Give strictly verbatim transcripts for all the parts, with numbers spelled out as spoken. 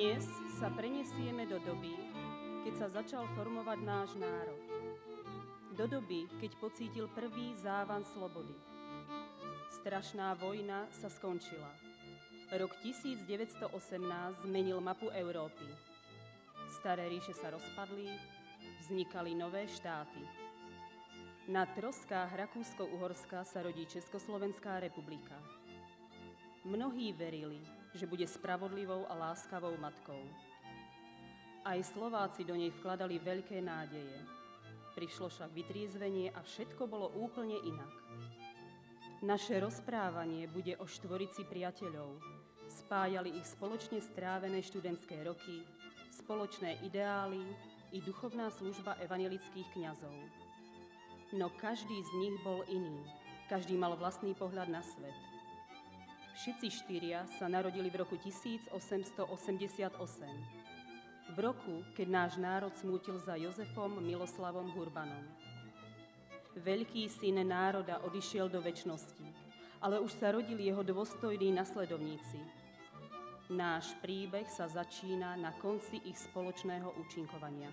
Dnes sa prenesieme do doby, keď sa začal formovať náš národ. Do doby, keď pocítil prvý závan slobody. Strašná vojna sa skončila. Rok tisícdeväťstoosemnásť zmenil mapu Európy. Staré ríše sa rozpadli, vznikali nové štáty. Na troskách Rakúsko-Uhorska sa rodí Československá republika. Mnohí verili, že bude spravodlivou a láskavou matkou. Aj Slováci do nej vkladali veľké nádeje. Prišlo však vytriezvenie a všetko bolo úplne inak. Naše rozprávanie bude o štvorici priateľov. Spájali ich spoločne strávené študentské roky, spoločné ideály i duchovná služba evanjelických kňazov. No každý z nich bol iný. Každý mal vlastný pohľad na svet. Všetci štyria sa narodili v roku tisícosemstoosemdesiatosem. V roku, keď náš národ smútil za Jozefom Miloslavom Hurbanom. Veľký syn národa odišiel do večnosti, ale už sa rodili jeho dôstojní nasledovníci. Náš príbeh sa začína na konci ich spoločného účinkovania.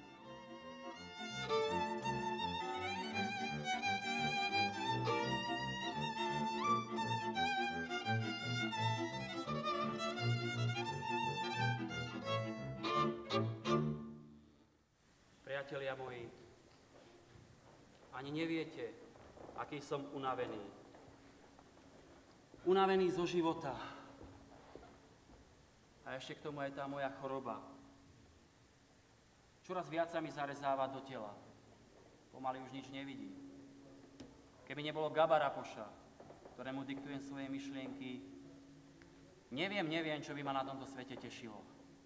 Priatelia moji, ani neviete, aký som unavený. Unavený zo života. A ešte k tomu aj tá moja choroba. Čoraz viac sa mi zarezáva do tela. Pomaly už nič nevidím. Keby nebolo Gaba Rapoša, ktorému diktujem svoje myšlienky, neviem, neviem, čo by ma na tomto svete tešilo.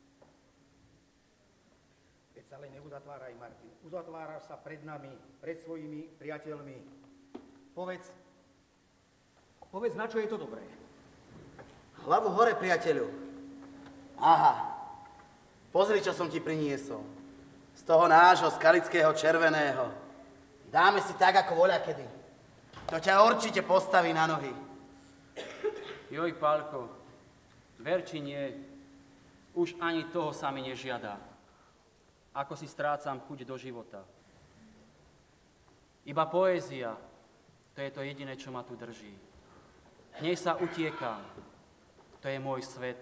Veď sa len neuzatváraj, Martin. Uzatváraš sa pred nami, pred svojimi priateľmi. Povedz, povedz, na čo je to dobré? Hlavu hore, priateľu. Aha, pozri, čo som ti priniesol. Z toho nášho skalického červeného. Dáme si tak, ako voľakedy. To ťa určite postaví na nohy. Joj, Pálko, ver či nie, už ani toho sa mi nežiada. Ako si strácam chuť do života. Iba poézia, to je to jediné, čo ma tu drží. V nej sa utiekam. To je môj svet.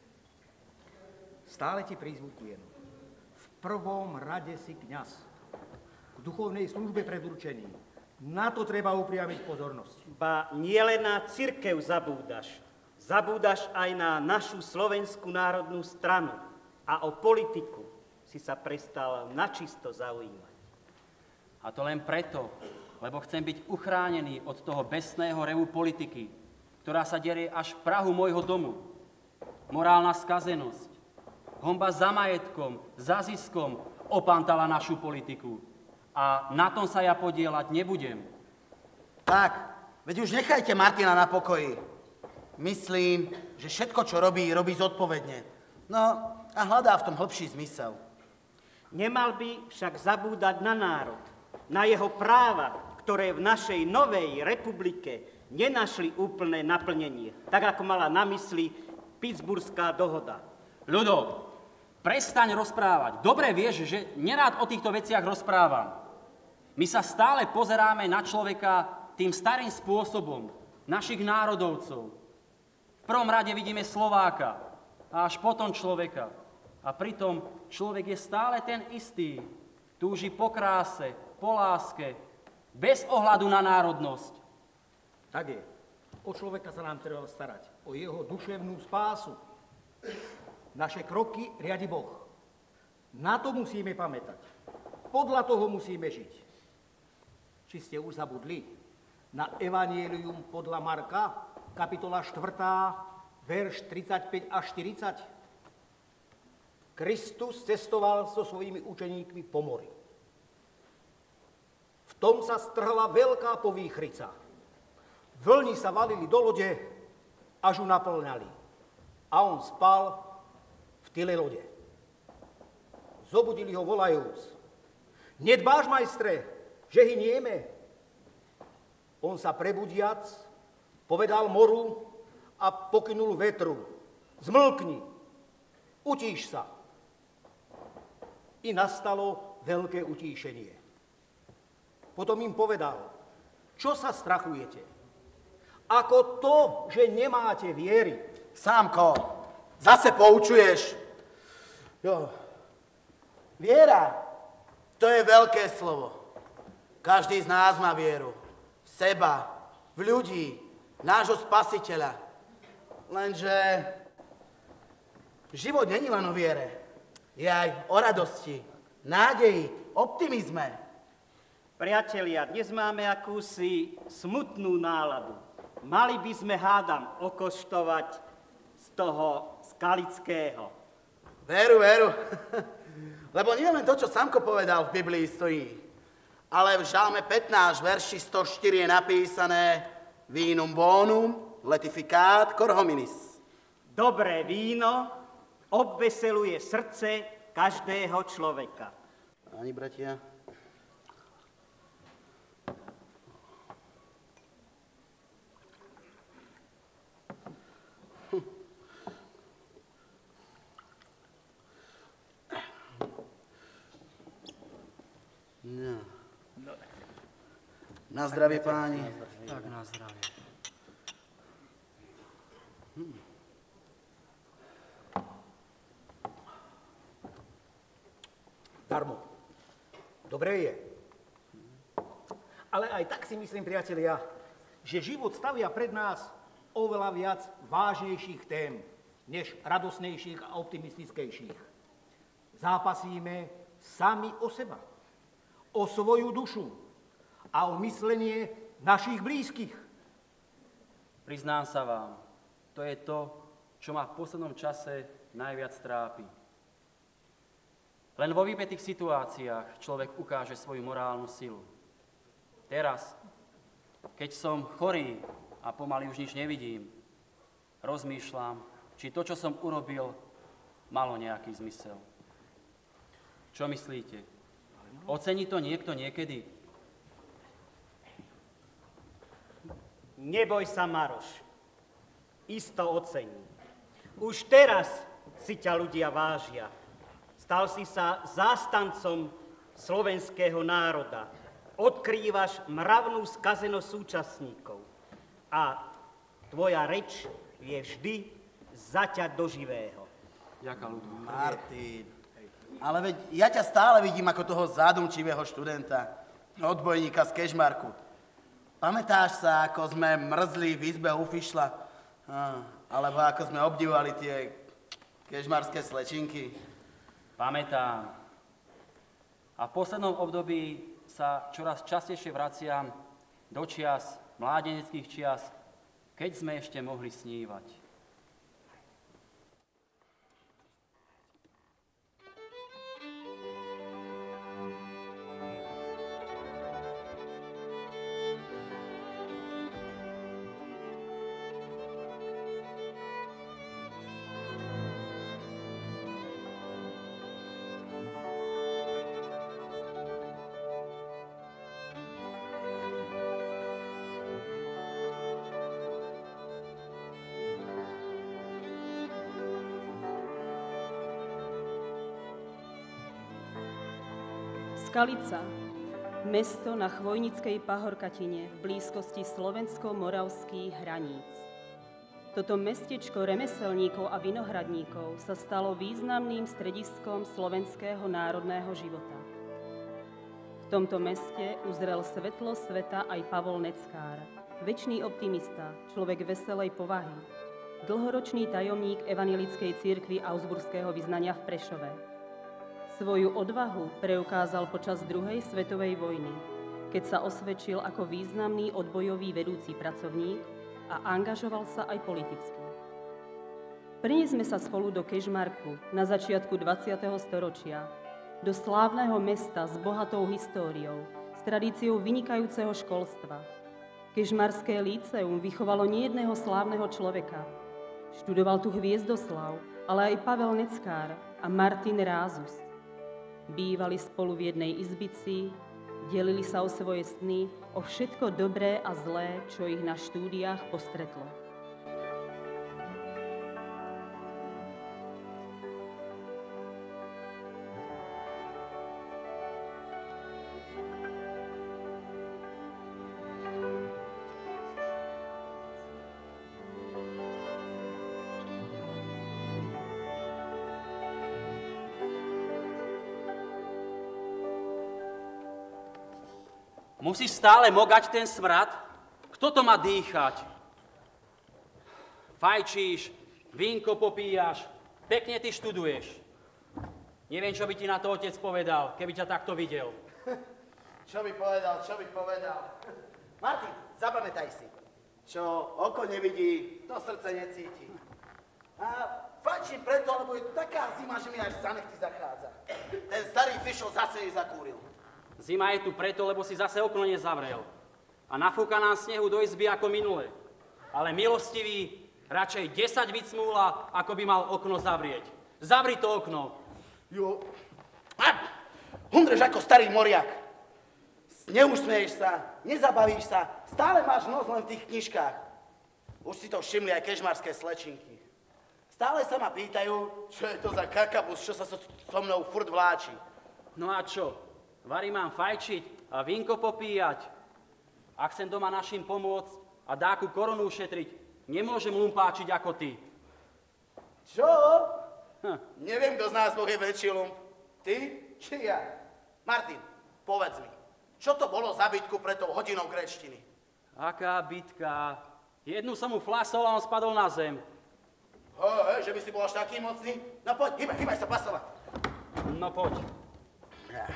Stále ti prizvukujem. V prvom rade si kňaz. K duchovnej službe predurčený. Na to treba upriamiť pozornosť. Ba nielen na cirkev zabúdaš. Zabúdaš aj na našu Slovenskú národnú stranu. A o politiku si sa prestal načisto zaujímať. A to len preto, lebo chcem byť uchránený od toho besného revu politiky, ktorá sa derie až v prahu môjho domu. Morálna skazenosť, honba za majetkom, za ziskom opantala našu politiku. A na tom sa ja podieľať nebudem. Tak, veď už nechajte Martina na pokoji. Myslím, že všetko, čo robí, robí zodpovedne. No a hľadá v tom hlbší zmysel. Nemal by však zabúdať na národ, na jeho práva, ktoré v našej novej republike nenašli úplné naplnenie, tak ako mala na mysli Pittsburghská dohoda. Ľudo, prestaň rozprávať. Dobre vieš, že nerád o týchto veciach rozprávam. My sa stále pozeráme na človeka tým starým spôsobom, našich národovcov. V prvom rade vidíme Slováka a až potom človeka. A pritom človek je stále ten istý. Túži po kráse, po láske, bez ohľadu na národnosť. Tak je. O človeka sa nám treba starať. O jeho duševnú spásu. Naše kroky riadi Boh. Na to musíme pamätať. Podľa toho musíme žiť. Či ste už zabudli na Evanjelium podľa Marka, kapitola štvrtá, verš tridsaťpäť až štyridsať? Kristus cestoval so svojimi učeníkmi po mori. V tom sa strhla veľká povýchrica. Vlny sa valili do lode, až ju naplňali. A on spal v tyle lode. Zobudili ho volajúc: Nedbáš, majstre, že hynieme? On sa prebudiac povedal moru a pokynul vetru: Zmlkni, utíš sa. I nastalo veľké utíšenie. Potom im povedal, čo sa strachujete? Ako to, že nemáte viery. Sámko, zase poučuješ. Jo. Viera, to je veľké slovo. Každý z nás má vieru. V seba, v ľudí, nášho spasiteľa. Lenže život není len o viere. Je aj o radosti, nádeji, optimizme. Priatelia, dnes máme akúsi smutnú náladu. Mali by sme, hádam, okoštovať z toho skalického. Veru, veru. Lebo nie len to, čo Samko povedal v Biblii stojí, ale v Žalme pätnásť, verši sto štyri je napísané Vinum bonum, letificat cor hominis. Dobré víno obveseluje srdce každého človeka. Páni bratia, No. Na zdravie, páni. Tak, na zdravie. Hm. Darmo. Dobré je. Ale aj tak si myslím, priatelia, že život stavia pred nás oveľa viac vážnejších tém, než radosnejších a optimistickejších. Zápasíme sami o seba, o svoju dušu a o myslenie našich blízkych. Priznám sa vám, to je to, čo ma v poslednom čase najviac trápi. Len vo vypätých situáciách človek ukáže svoju morálnu silu. Teraz, keď som chorý a pomaly už nič nevidím, rozmýšľam, či to, čo som urobil, malo nejaký zmysel. Čo myslíte? Ocení to niekto niekedy? Neboj sa, Maroš. Isto ocení. Už teraz si ťa ľudia vážia. Stal si sa zástancom slovenského národa. Odkrývaš mravnú skazenosť súčasníkov. A tvoja reč vie vždy zaťať do živého. Ďaká ľudu. Martin, ale veď ja ťa stále vidím ako toho zádumčivého študenta, odbojníka z Kežmarku. Pamätáš sa, ako sme mrzli v izbe u Fišla? Alebo ako sme obdivovali tie kežmarské slečinky? Pamätám. A v poslednom období sa čoraz častejšie vraciam do čias, mládeneckých čias, keď sme ešte mohli snívať. Skalica, mesto na Chvojnickej pahorkatine v blízkosti slovensko-moravských hraníc. Toto mestečko remeselníkov a vinohradníkov sa stalo významným strediskom slovenského národného života. V tomto meste uzrel svetlo sveta aj Pavol Neckár, večný optimista, človek veselej povahy, dlhoročný tajomník evanjelickej cirkvi Augsburského vyznania v Prešove. Svoju odvahu preukázal počas druhej svetovej vojny, keď sa osvedčil ako významný odbojový vedúci pracovník a angažoval sa aj politicky. Preniesme sa spolu do Kežmarku na začiatku dvadsiateho storočia, do slávneho mesta s bohatou históriou, s tradíciou vynikajúceho školstva. Kežmarské líceum vychovalo nejedného slávneho človeka. Študoval tu Hviezdoslav, ale aj Pavel Neckár a Martin Rázus. Bývali spolu v jednej izbici, delili sa o svoje sny, o všetko dobré a zlé, čo ich na štúdiách postretlo. Musíš stále mogať ten smrad? Kto to má dýchať? Fajčíš, vínko popíjaš, pekne ty študuješ. Neviem, čo by ti na to otec povedal, keby ťa takto videl. Čo by povedal, čo by povedal? Martin, zapamätaj si, čo oko nevidí, to srdce necíti. A fajčím preto, lebo je taká zima, že mi až za nechty zachádza. Ten starý Fišo zase jej zakúril. Zima je tu preto, lebo si zase okno nezavrel. A nafúka nám snehu do izby ako minule. Ale milostivý radšej desať vycmúla, ako by mal okno zavrieť. Zavri to okno. Jo. Hundreš ako starý moriak. Neusmieješ sa, nezabavíš sa, stále máš nos len v tých knižkách. Už si to všimli aj kežmarské slečinky. Stále sa ma pýtajú, čo je to za kakabus, čo sa so, so mnou furt vláči. No a čo? Vary mám fajčiť a vínko popíjať. Ak chcem doma našim pomôcť a dáku korunu ušetriť, nemôžem lumpáčiť ako ty. Čo? Hm. Neviem, kto z nás je väčší lump. Ty či ja? Martin, povedz mi, čo to bolo za bitku pred tou hodinou gréčtiny? Aká bitka? Jednu som mu flasol a on spadol na zem. Hej, že by si bol až taký mocný? No poď, hýbaj, hýbaj sa pasovať. No poď. Ja.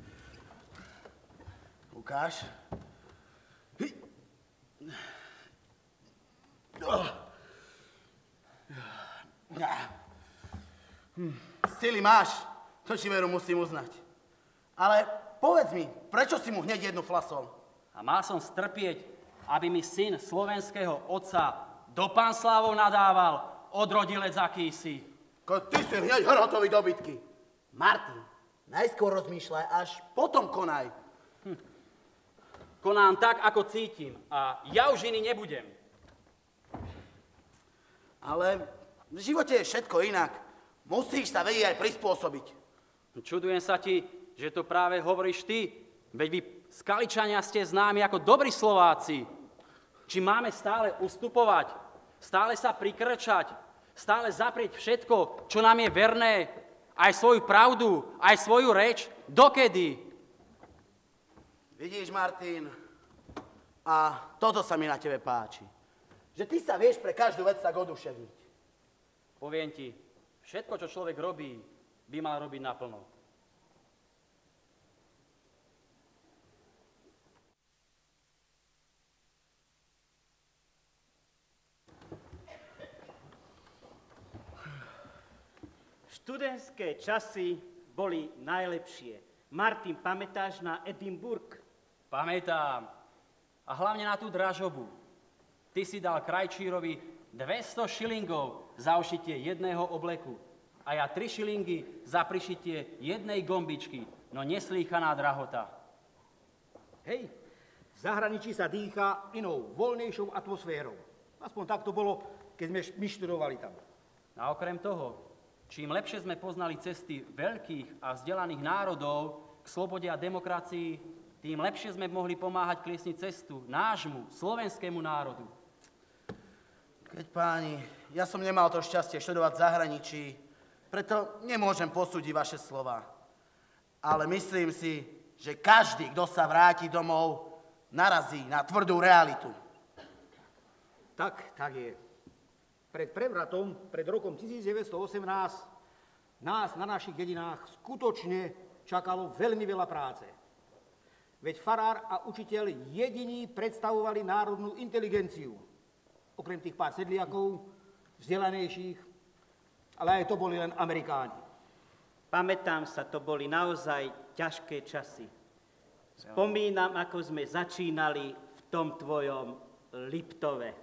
Ukáž. Hy. Oh. Ja. Hm. Sily máš, to ti veru musím uznať. Ale povedz mi, prečo si mu hneď jednu flasol? A mal som strpieť, aby mi syn slovenského otca do Panslávov nadával, odrodilec akýsi. Ko ty si hneď hrotový do bitky. Martin, najskôr rozmýšľaj, až potom konaj. Hm. Konám tak, ako cítim a ja už iný nebudem. Ale v živote je všetko inak. Musíš sa vedieť aj prispôsobiť. Čudujem sa ti, že to práve hovoríš ty. Veď vy, Skaličania, ste známi ako dobrí Slováci. Či máme stále ustupovať, stále sa prikrčať, stále zaprieť všetko, čo nám je verné, aj svoju pravdu, aj svoju reč, dokedy? Vidíš, Martin, a toto sa mi na tebe páči. Že ty sa vieš pre každú vec tak oduševniť. Poviem ti, všetko, čo človek robí, by mal robiť naplno. Študentské časy boli najlepšie. Martin, pamätáš na Edinburgh? Pamätám. A hlavne na tú dražobu. Ty si dal krajčírovi dvesto šilingov za ušitie jedného obleku a ja tri šilingy za prišitie jednej gombičky. No neslýchaná drahota. Hej, v zahraničí sa dýcha inou, voľnejšou atmosférou. Aspoň tak to bolo, keď sme my študovali tam. A okrem toho, čím lepšie sme poznali cesty veľkých a vzdelaných národov k slobode a demokracii, tým lepšie sme mohli pomáhať kliesniť cestu nášmu, slovenskému národu. Keď páni, ja som nemal to šťastie študovať v zahraničí, preto nemôžem posúdiť vaše slova. Ale myslím si, že každý, kto sa vráti domov, narazí na tvrdú realitu. Tak, tak je. Pred prevratom, pred rokom devätnásťstoosemnásť, nás na našich dedinách skutočne čakalo veľmi veľa práce. Veď farár a učiteľ jediní predstavovali národnú inteligenciu. Okrem tých pár sedliakov, vzdelanejších, ale aj to boli len Amerikáni. Pamätám sa, to boli naozaj ťažké časy. Spomínam, ako sme začínali v tom tvojom Liptove.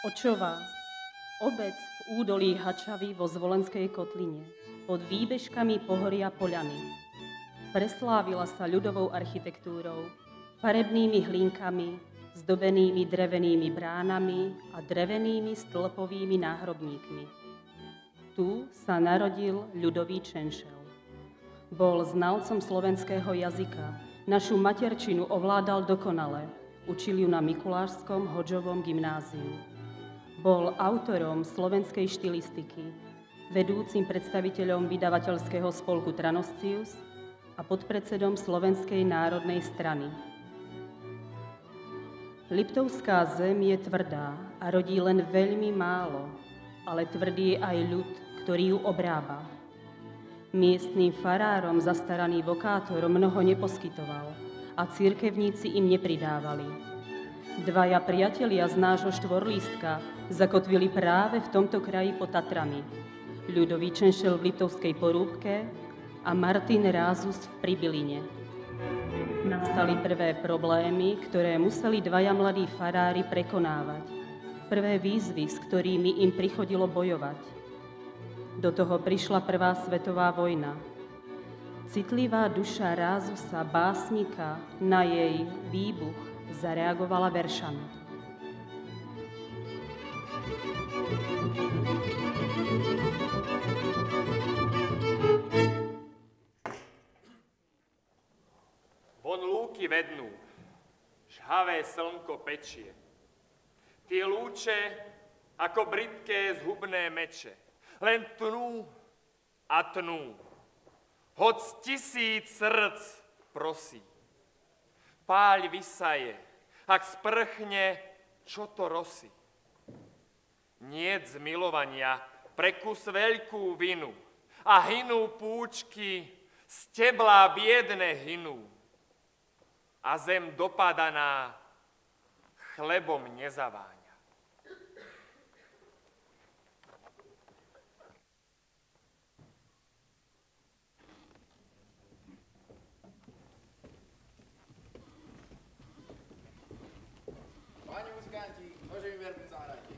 Očová, obec v údolí Hačavy vo Zvolenskej kotline, pod výbežkami pohoria Poľany. Preslávila sa ľudovou architektúrou, farebnými hlinkami, zdobenými drevenými bránami a drevenými stĺpovými náhrobníkmi. Tu sa narodil ľudový Čenšel. Bol znalcom slovenského jazyka, našu materčinu ovládal dokonale, učil ju na Mikulášskom Hodžovom gymnáziu. Bol autorom slovenskej štilistiky, vedúcim predstaviteľom vydavateľského spolku Tranoscius a podpredsedom Slovenskej národnej strany. Liptovská zem je tvrdá a rodí len veľmi málo, ale tvrdý je aj ľud, ktorý ju obrába. Miestnym farárom zastaraný vokátor mnoho neposkytoval a cirkevníci im nepridávali. Dvaja priatelia z nášho štvorlístka zakotvili práve v tomto kraji pod Tatrami. Ľudový Čenšel v Liptovskej Porúbke a Martin Rázus v Pribiline. Nastali prvé problémy, ktoré museli dvaja mladí farári prekonávať. Prvé výzvy, s ktorými im prichodilo bojovať. Do toho prišla prvá svetová vojna. Citlivá duša Rázusa, básnika, na jej výbuch zareagovala veršami. Von lúky vednú, žhavé slnko pečie. Tie lúče ako britké zhubné meče, len tnú a tnú. Hoc tisíc srdc prosí. Páľ vysaje, ak sprchne, čo to rosí. Niet z milovania pre kus veľkú vinu a hynú púčky, steblá biedne hynú. A zem dopadaná chlebom nezaváňa. Páni muzikanti, môže mi verbu zahrajte.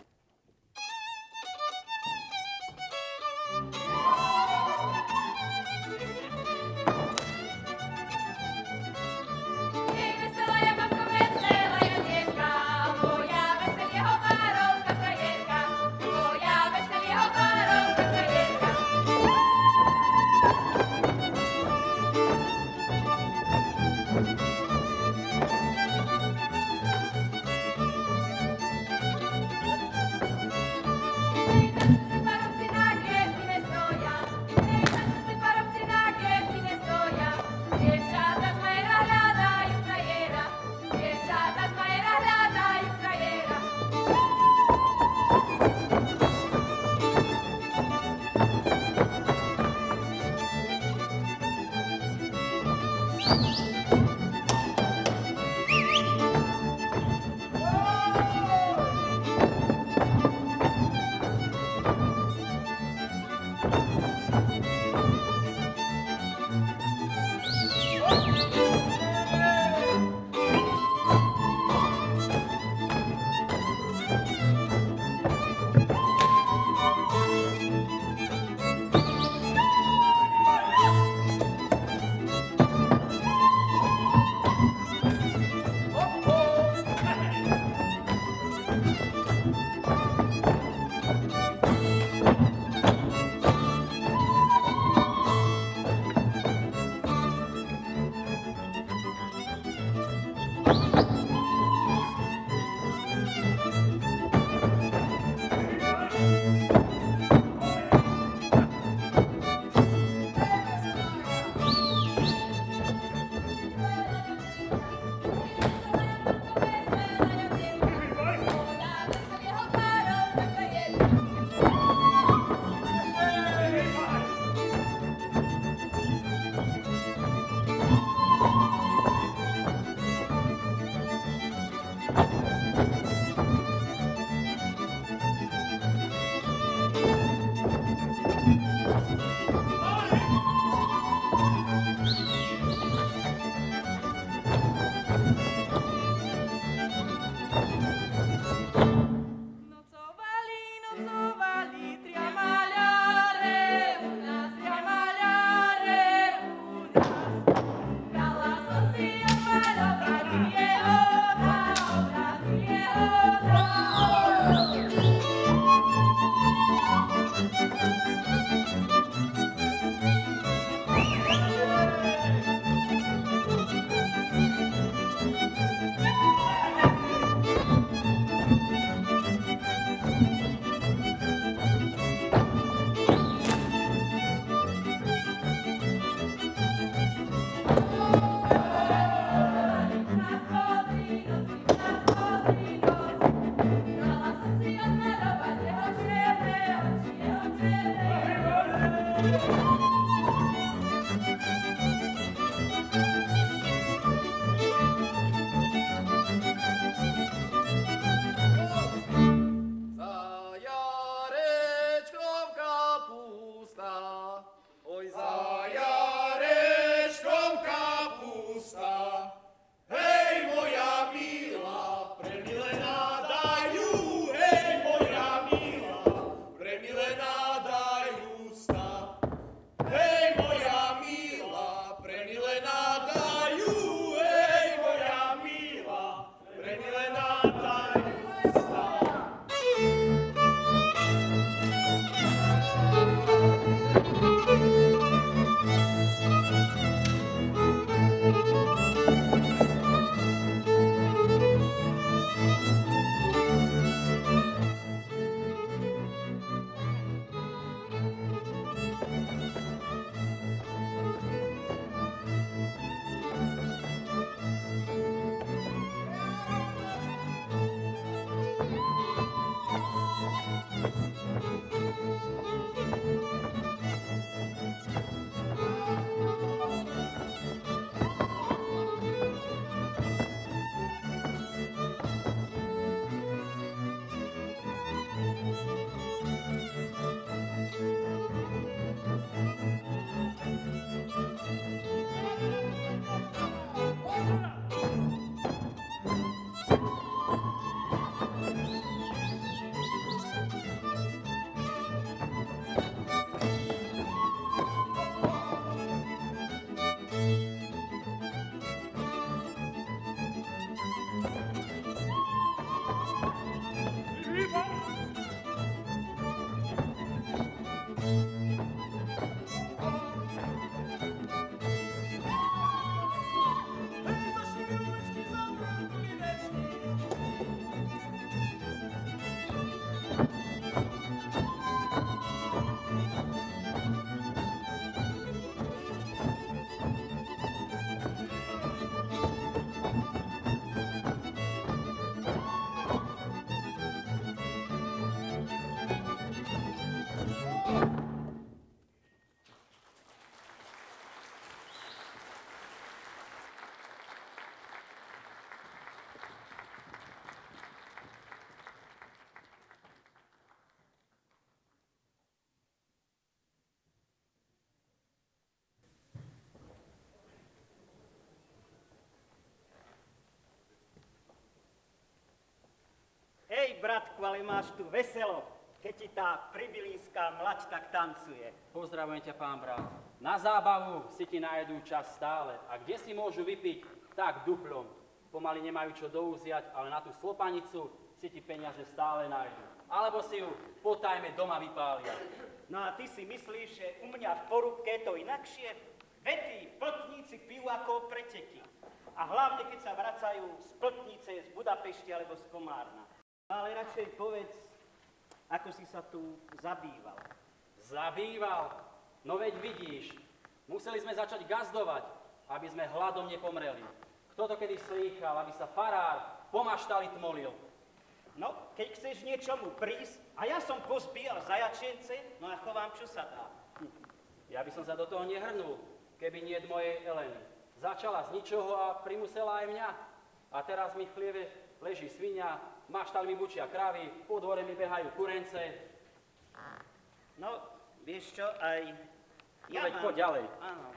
Samku, ale máš tu veselo, keď ti tá pribilínska mlaď tak tancuje. Pozdravujem ťa, pán brat. Na zábavu si ti nájdú čas stále. A kde si môžu vypiť, tak duplom. Pomaly nemajú čo doúziať, ale na tú slopanicu si ti peniaze stále nájdu. Alebo si ju potajme doma vypália. No a ty si myslíš, že u mňa v porúbke je to inakšie? Veď tí pltníci pijú ako preteky. A hlavne, keď sa vracajú z pltnice, z Budapešti alebo z Komárna. Ale radšej povedz, ako si sa tu zabýval. Zabýval? No veď vidíš, museli sme začať gazdovať, aby sme hladom nepomreli. Kto to kedy slýchal, aby sa farár po maštali tmolil? No, keď chceš niečomu prísť, a ja som pozbíjal zajačence, no a chovám, čo sa dá. Ja by som sa do toho nehrnul, keby nie mojej Eleny. Začala z ničoho a primusela aj mňa. A teraz mi v chlieve leží svinia, v maštali mi bučia kravy, po dvore mi behajú kurence. No, vieš čo, aj ja no veď mám... poď ďalej. Áno.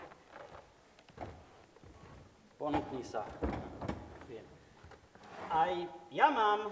Ponúkni sa. Viem. Aj ja mám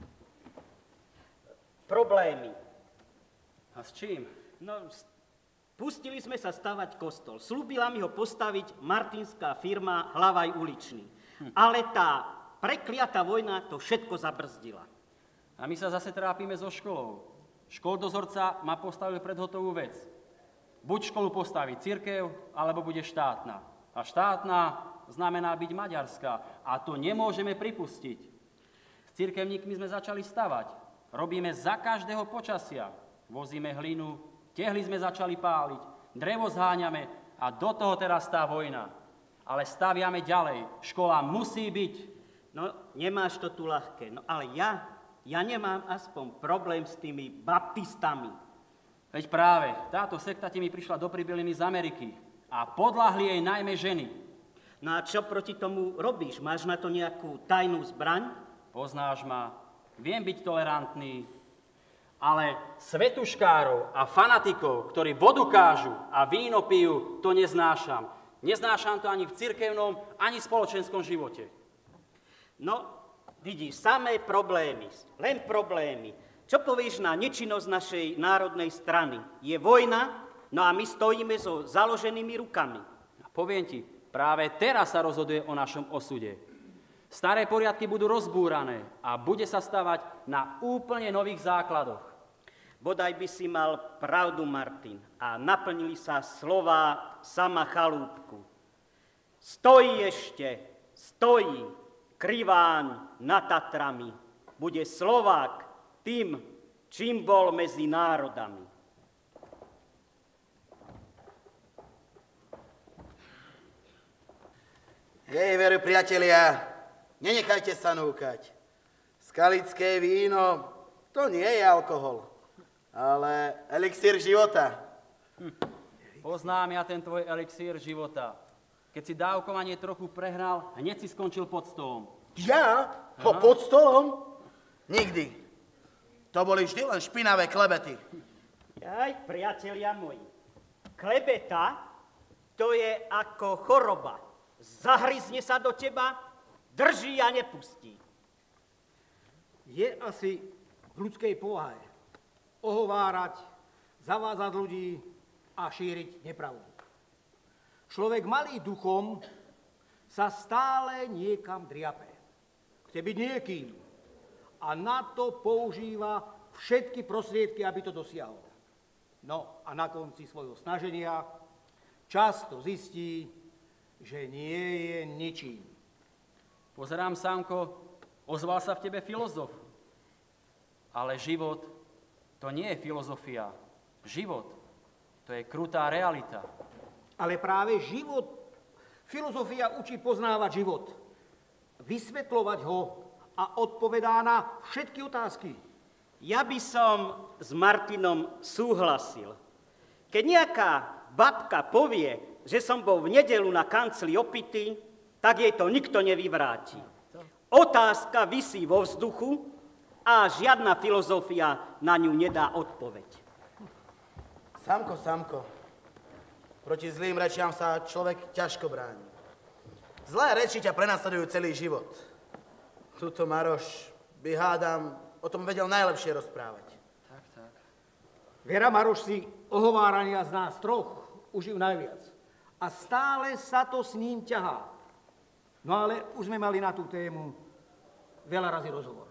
problémy. A s čím? No, pustili sme sa stavať kostol. Slúbila mi ho postaviť martinská firma Hlavaj uličný. Hm. Ale tá prekliatá vojna to všetko zabrzdila. A my sa zase trápime so školou. Školdozorca ma postavil pred hotovú vec. Buď školu postaví cirkev, alebo bude štátna. A štátna znamená byť maďarská. A to nemôžeme pripustiť. S cirkevníkmi sme začali stavať. Robíme za každého počasia. Vozíme hlinu, tehly sme začali páliť, drevo zháňame a do toho teraz tá vojna. Ale staviame ďalej. Škola musí byť. No, nemáš to tu ľahké. No, ale ja, ja nemám aspoň problém s tými baptistami. Veď práve, táto sekta ti mi prišla do Pribiliny z Ameriky a podľahli jej najmä ženy. No a čo proti tomu robíš? Máš na to nejakú tajnú zbraň? Poznáš ma, viem byť tolerantný, ale svetuškárov a fanatikov, ktorí vodu kážu a víno pijú, to neznášam. Neznášam to ani v cirkevnom, ani v spoločenskom živote. No, vidíš, samé problémy, len problémy. Čo povieš na nečinnosť našej národnej strany? Je vojna, no a my stojíme so založenými rukami. Poviem ti, práve teraz sa rozhoduje o našom osude. Staré poriadky budú rozbúrané a bude sa stavať na úplne nových základoch. Bodaj by si mal pravdu, Martin, a naplnili sa slová sama Chalúbku. Stojí ešte, stojí Kriváň nad Tatrami. Bude Slovák tým, čím bol medzi národami. Hej, veru, priatelia, nenechajte sa núkať. Skalické víno, to nie je alkohol, ale elixír života. Hm. Poznám ja ten tvoj elixír života. Keď si dávkovanie trochu prehral, hneď si skončil pod stolom. Ja? Ho pod stolom? Nikdy. To boli vždy len špinavé klebety. Jaj, priatelia moji, klebeta to je ako choroba. Zahryzne sa do teba, drží a nepustí. Je asi v ľudskej povahe ohovárať, zavádzať ľudí a šíriť nepravdu. Človek malý duchom sa stále niekam driape. Chce byť niekým a na to používa všetky prostriedky, aby to dosiahol. No a na konci svojho snaženia často zistí, že nie je ničím. Pozerám, Sámko, ozval sa v tebe filozof. Ale život, to nie je filozofia. Život, to je krutá realita. Ale práve život, filozofia učí poznávať život, vysvetľovať ho a odpovedá na všetky otázky. Ja by som s Martinom súhlasil. Keď nejaká babka povie, že som bol v nedeľu na kancli opitý, tak jej to nikto nevyvráti. Otázka visí vo vzduchu a žiadna filozofia na ňu nedá odpoveď. Samko, Samko, proti zlým rečiam sa človek ťažko bráni. Zlé reči ťa prenasledujú celý život. Tuto Maroš by hádam o tom vedel najlepšie rozprávať. Tak, tak. Vera Maroš si ohovárania z nás troch uživ najviac. A stále sa to s ním ťahá. No ale už sme mali na tú tému veľa razy rozhovor.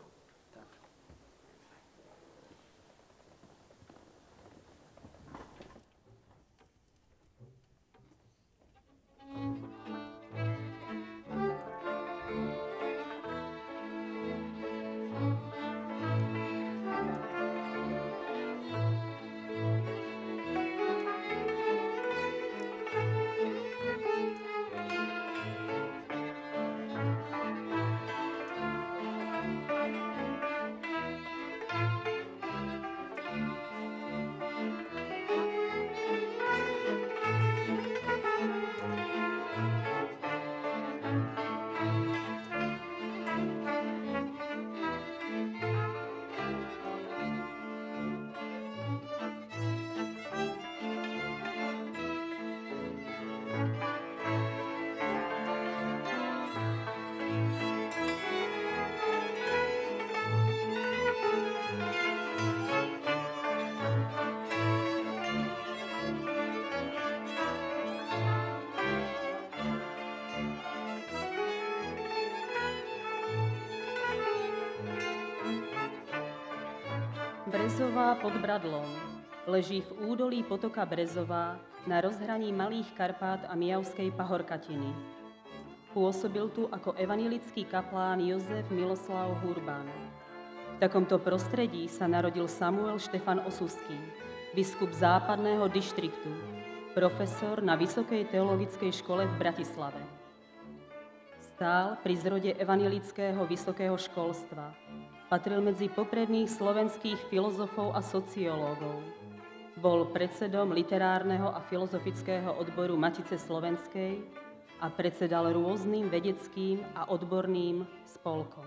Brezová pod Bradlom leží v údolí potoka Brezová na rozhraní Malých Karpát a Mijavskej pahorkatiny. Pôsobil tu ako evanjelický kaplán Jozef Miloslav Hurban. V takomto prostredí sa narodil Samuel Štefan Osuský, biskup západného dištriktu, profesor na Vysokej teologickej škole v Bratislave. Stál pri zrode evanjelického vysokého školstva. Patril medzi popredných slovenských filozofov a sociológov. Bol predsedom literárneho a filozofického odboru Matice slovenskej a predsedal rôznym vedeckým a odborným spolkom.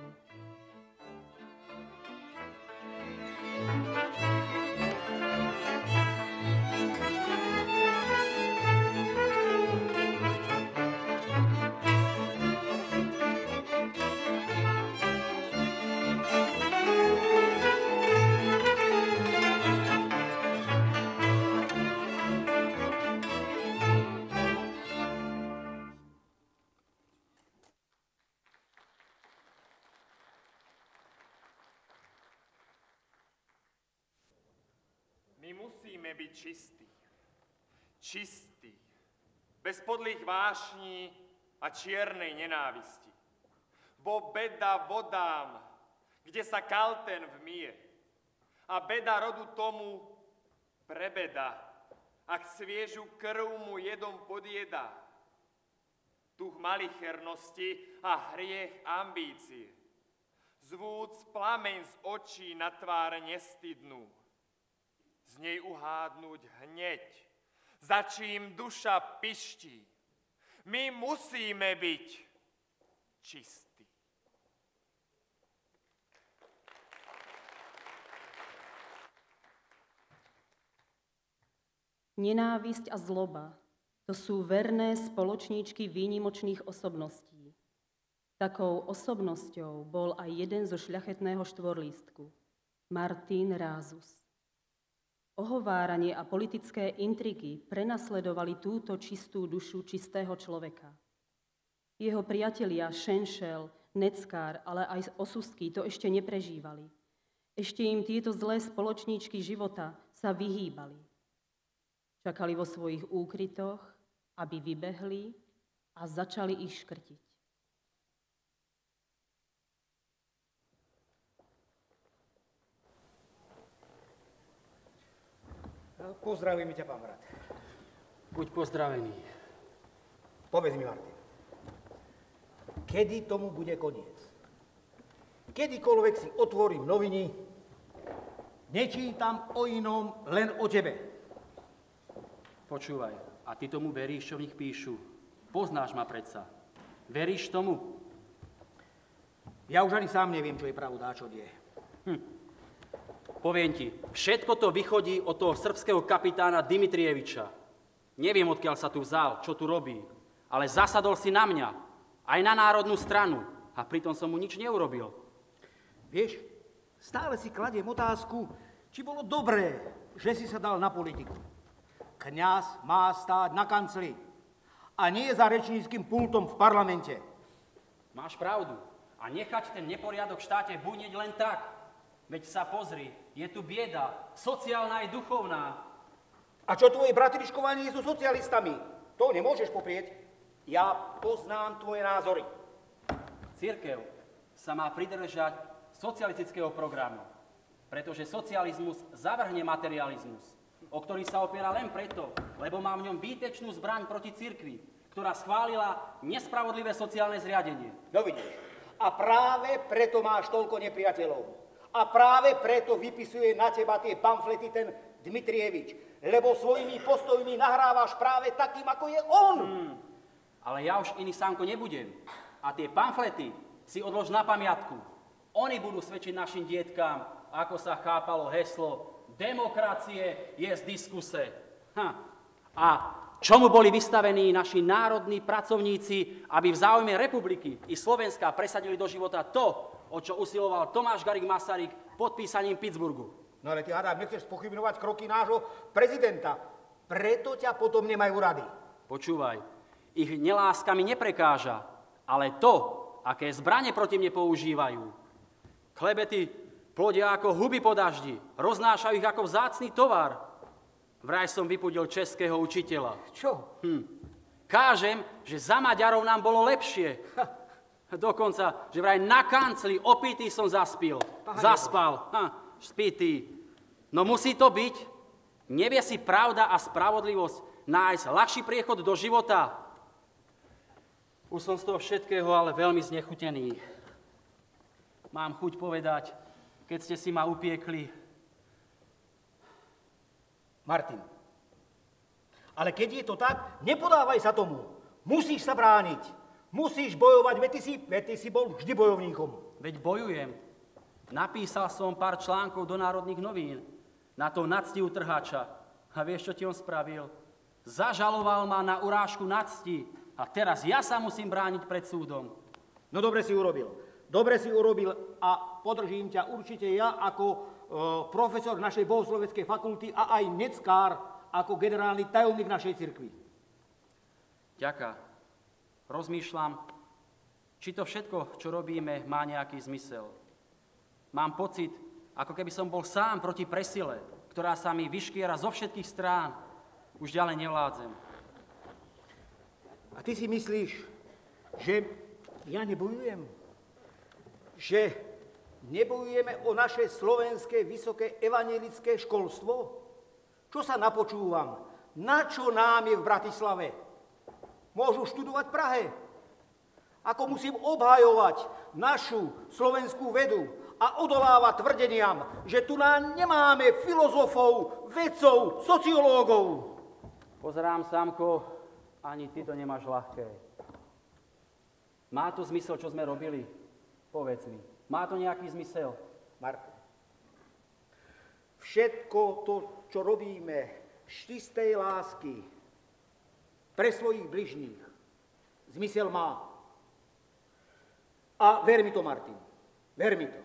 My musíme byť čistí. Čistí. Bez podlých vášní a čiernej nenávisti. Bo beda vodám, kde sa kalten vmije. A beda rodu tomu prebeda, ak sviežu krv mu jedom podjedá. Duch malichernosti a hriech ambície. Zvúc plameň z očí na tvár nestydnú. Z nej uhádnuť hneď, za čím duša piští. My musíme byť čistí. Nenávisť a zloba, to sú verné spoločníčky výnimočných osobností. Takou osobnosťou bol aj jeden zo šľachetného štvorlístku, Martin Rázus. Ohováranie a politické intrigy prenasledovali túto čistú dušu čistého človeka. Jeho priatelia Šenšel, Neckár, ale aj Osuský to ešte neprežívali. Ešte im tieto zlé spoločníčky života sa vyhýbali. Čakali vo svojich úkrytoch, aby vybehli a začali ich škrtiť. Pozdravím ťa, pán brat. Buď pozdravený. Povedz mi, Martin, kedy tomu bude koniec? Kedykoľvek si otvorím noviny, nečítam o inom, len o tebe. Počúvaj, a ty tomu veríš, čo v nich píšu? Poznáš ma predsa. Veríš tomu? Ja už ani sám neviem, čo je pravda a čo nie. Hm. Poviem ti, všetko to vychodí od toho srbského kapitána Dimitrieviča. Neviem, odkiaľ sa tu vzal, čo tu robí, ale zasadol si na mňa, aj na národnú stranu, a pritom som mu nič neurobil. Vieš, Stále si kladiem otázku, či bolo dobré, že si sa dal na politiku. Kňaz má stáť na kancli a nie za rečníckym pultom v parlamente. Máš pravdu. A nechať ten neporiadok v štáte buniť len tak. Veď sa pozri, je tu bieda, sociálna aj duchovná. A čo tvoje bratričkovanie so socialistami? To nemôžeš poprieť. Ja poznám tvoje názory. Cirkev sa má pridržať socialistického programu, pretože socializmus zavrhne materializmus, o ktorý sa opiera len preto, lebo má v ňom výtečnú zbraň proti cirkvi, ktorá schválila nespravodlivé sociálne zriadenie. No vidíš, a práve preto máš toľko nepriateľov. A práve preto vypisuje na teba tie pamflety ten Dmitrievič, lebo svojimi postojmi nahrávaš práve takým, ako je on. Hmm. Ale ja už iný Sámko nebudem. A tie pamflety si odlož na pamiatku. Oni budú svedčiť našim dietkám, ako sa chápalo heslo demokracie je z diskuse. Ha. A čomu boli vystavení naši národní pracovníci, aby v záujme republiky i Slovenska presadili do života to, o čo usiloval Tomáš Garrigue Masaryk podpísaním Pittsburghu. No ale ty, hádam, nechceš spochybňovať kroky nášho prezidenta. Preto ťa potom nemajú rady. Počúvaj, ich neláska mi neprekáža, ale to, aké zbrane proti mne používajú. Klebety plodia ako huby po daždi, roznášajú ich ako vzácny tovar. Vraj som vypudil českého učiteľa. Čo? Hm. Kážem, že za Maďarov nám bolo lepšie. Ha. Dokonca, že vraj na kancli opitý som zaspil. Pane Zaspal. Ha. Spitý. No musí to byť. Nevie si pravda a spravodlivosť nájsť ľahší priechod do života. Už som z toho všetkého ale veľmi znechutený. Mám chuť povedať, keď ste si ma upiekli. Martin, ale keď je to tak, nepodávaj sa tomu. Musíš sa brániť. Musíš bojovať, veď ty si, veď ty si bol vždy bojovníkom. Veď bojujem. Napísal som pár článkov do Národných novín na to nadsti utrhača. A vieš, čo ti on spravil? Zažaloval ma na urážku nadsti. A teraz ja sa musím brániť pred súdom. No dobre si urobil. Dobre si urobil a podržím ťa určite ja ako e, profesor našej bohosloveckej fakulty a aj neckár ako generálny tajomník našej cirkvi. Ďaká. Rozmýšľam, či to všetko, čo robíme, má nejaký zmysel. Mám pocit, ako keby som bol sám proti presile, ktorá sa mi vyškiera zo všetkých strán. Už ďalej nevládzem. A ty si myslíš, že ja nebojujem? Že nebojujeme o naše slovenské vysoké evanjelické školstvo? Čo sa napočúvam? Na čo nám je v Bratislave? Môžu študovať v Prahe. Ako musím obhajovať našu slovenskú vedu a odolávať tvrdeniam, že tu nám nemáme filozofov, vedcov, sociológov. Pozerám, Sámko, ani ty to nemáš ľahké. Má to zmysel, čo sme robili? Povedz mi. Má to nejaký zmysel? Marko, všetko to, čo robíme z čistej lásky pre svojich bližných, zmysel má. A ver mi to, Martin, ver mi to.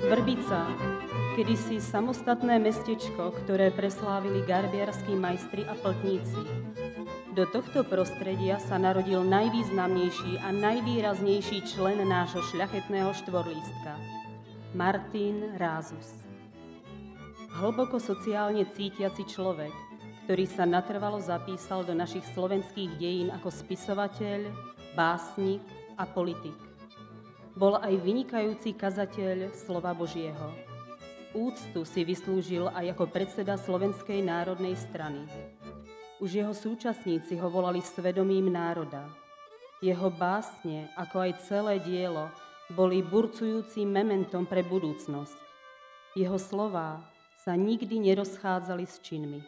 Vrbica, kedysi samostatné mestečko, ktoré preslávili garbiarskí majstri a pltníci. Do tohto prostredia sa narodil najvýznamnejší a najvýraznejší člen nášho šľachetného štvorlístka, Martin Rázus. Hlboko sociálne cítiaci človek, ktorý sa natrvalo zapísal do našich slovenských dejín ako spisovateľ, básnik a politik. Bol aj vynikajúci kazateľ slova Božieho. Úctu si vyslúžil aj ako predseda Slovenskej národnej strany. Už jeho súčasníci ho volali svedomím národa. Jeho básne, ako aj celé dielo, boli burcujúcim mementom pre budúcnosť. Jeho slová sa nikdy nerozchádzali s činmi.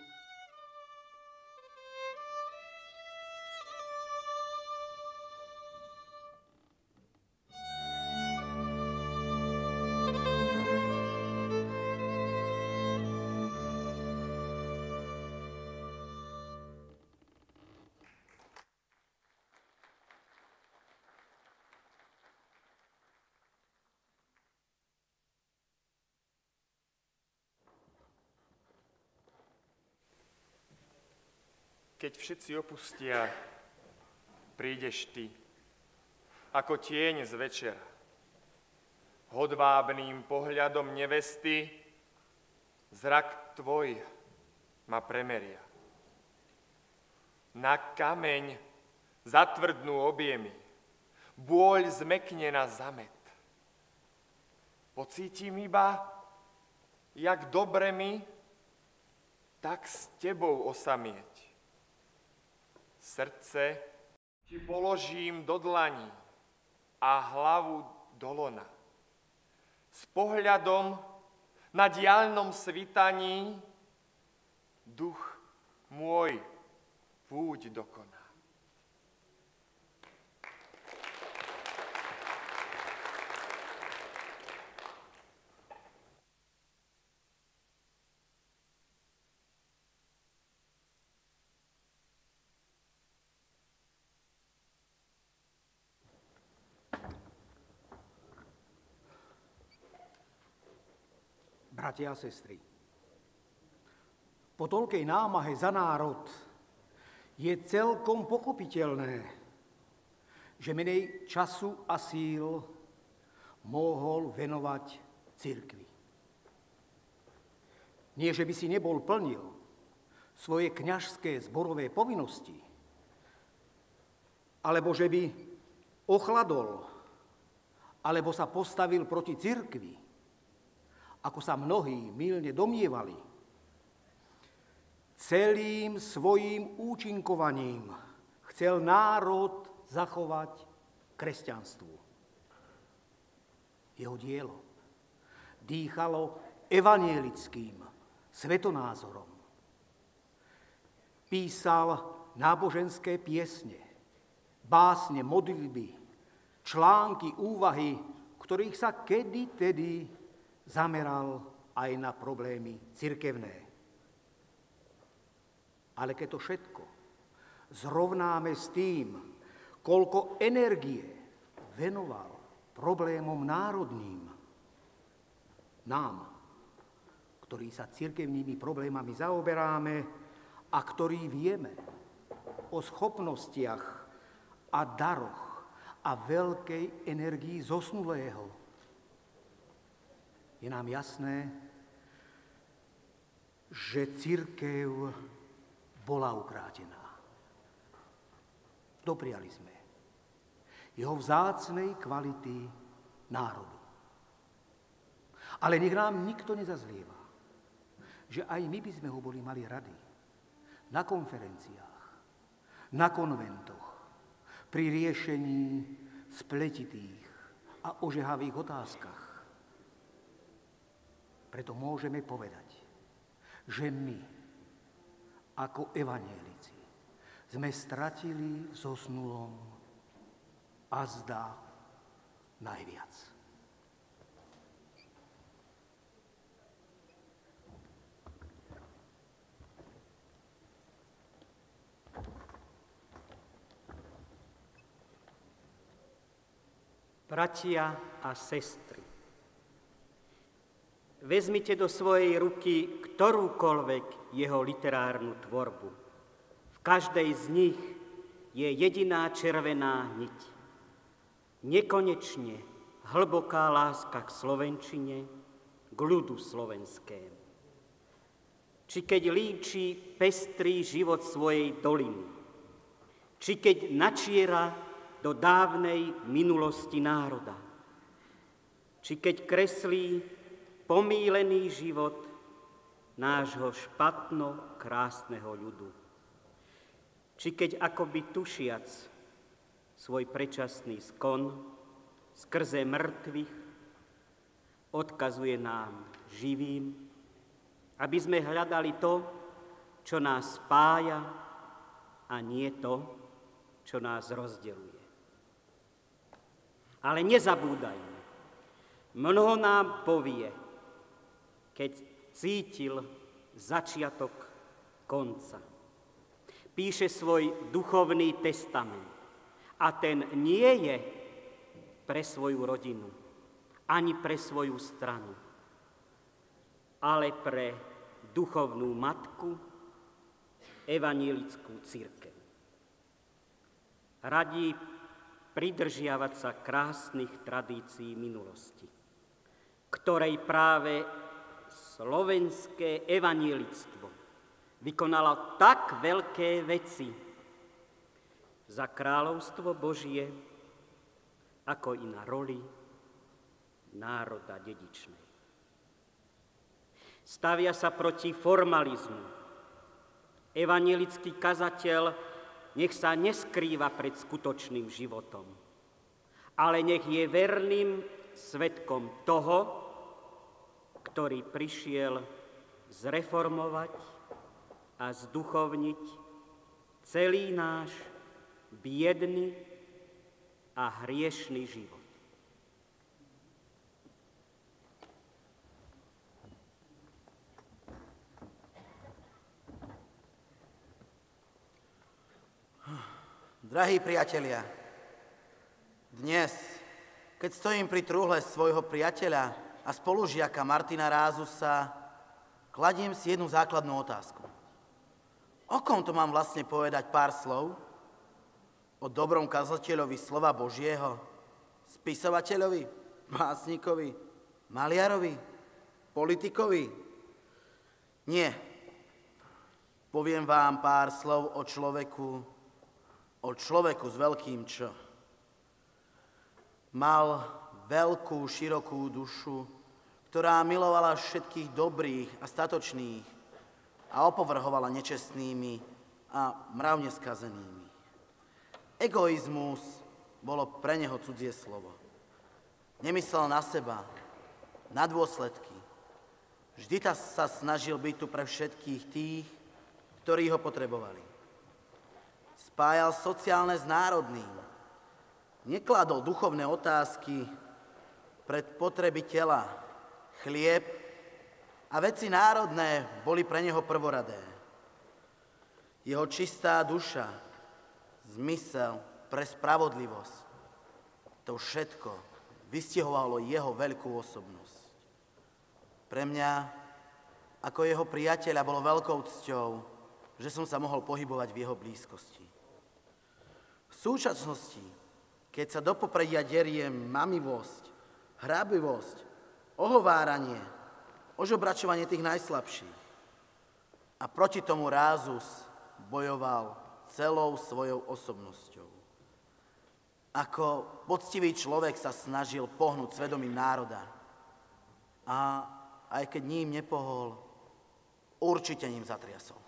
Keď všetci opustia, prídeš ty, ako tieň z večera. Hodvábným pohľadom nevesty zrak tvoj ma premeria. Na kameň zatvrdnú objemy, bôľ zmekne na zamet. Pocítim iba, jak dobre mi, tak s tebou osamieť. Srdce ti položím do dlaní a hlavu do lona. S pohľadom na diaľnom svitaní duch môj púť dokoná. Bratia a sestry, po toľkej námahe za národ je celkom pochopiteľné, že menej času a síl mohol venovať cirkvi. Nie, že by si nebol plnil svoje kňažské zborové povinnosti, alebo že by ochladol, alebo sa postavil proti cirkvi, ako sa mnohí mylne domnievali. Celým svojím účinkovaním chcel národ zachovať kresťanstvu. Jeho dielo dýchalo evanielickým svetonázorom. Písal náboženské piesne, básne, modlitby, články, úvahy, ktorých sa kedy-tedy zameral aj na problémy cirkevné. Ale keď to všetko zrovnáme s tým, koľko energie venoval problémom národným, nám, ktorí sa cirkevnými problémami zaoberáme a ktorí vieme o schopnostiach a daroch a veľkej energii zosnulého, je nám jasné, že cirkev bola ukrátená. Dopriali sme jeho vzácnej kvality národu. Ale nech nám nikto nezazlieva, že aj my by sme ho boli mali rady na konferenciách, na konventoch, pri riešení spletitých a ožehavých otázkach. Preto môžeme povedať, že my, ako evanjelici, sme stratili v zosnulom azda najviac. Bratia a sestry, vezmite do svojej ruky ktorúkoľvek jeho literárnu tvorbu. V každej z nich je jediná červená niť. Nekonečne hlboká láska k slovenčine, k ľudu slovenskému. Či keď líči pestrý život svojej doliny, či keď načiera do dávnej minulosti národa, či keď kreslí pomílený život nášho špatno krásneho ľudu, či keď akoby tušiac svoj predčasný skon skrze mŕtvych odkazuje nám živým, aby sme hľadali to, čo nás spája, a nie to, čo nás rozdeľuje. Ale nezabúdajme, mnoho nám povie, keď cítil začiatok konca. Píše svoj duchovný testament a ten nie je pre svoju rodinu, ani pre svoju stranu, ale pre duchovnú matku, evanjelickú cirkev. Radí pridržiavať sa krásnych tradícií minulosti, ktorej práve slovenské evanjelictvo vykonalo tak veľké veci za kráľovstvo Božie, ako i na roli národa dedičnej. Stavia sa proti formalizmu. Evanjelický kazateľ nech sa neskrýva pred skutočným životom, ale nech je verným svedkom toho, ktorý prišiel zreformovať a zduchovniť celý náš biedný a hriešný život. Drahí priatelia, dnes, keď stojím pri trúhle svojho priateľa a spolužiaka Martina Rázusa, kladiem si jednu základnú otázku. O kom to mám vlastne povedať pár slov? O dobrom kazateľovi slova Božieho? Spisovateľovi? Básnikovi? Maliarovi? Politikovi? Nie. Poviem vám pár slov o človeku, o človeku s veľkým Č. Mal veľkú, širokú dušu, ktorá milovala všetkých dobrých a statočných a opovrhovala nečestnými a mravne skazenými. Egoizmus bolo pre neho cudzie slovo. Nemyslel na seba, na dôsledky. Vždy sa snažil byť tu pre všetkých tých, ktorí ho potrebovali. Spájal sociálne s národným. Nekladol duchovné otázky pred potreby tela. Chlieb a veci národné boli pre neho prvoradé. Jeho čistá duša, zmysel pre spravodlivosť, to všetko vystihovalo jeho veľkú osobnosť. Pre mňa, ako jeho priateľa, bolo veľkou cťou, že som sa mohol pohybovať v jeho blízkosti. V súčasnosti, keď sa do popredia derie mamivosť, hrábivosť, ohováranie, ožobračovanie tých najslabších, a proti tomu Rázus bojoval celou svojou osobnosťou. Ako poctivý človek sa snažil pohnúť svedomím národa. A aj keď ním nepohol, určite ním zatriasol.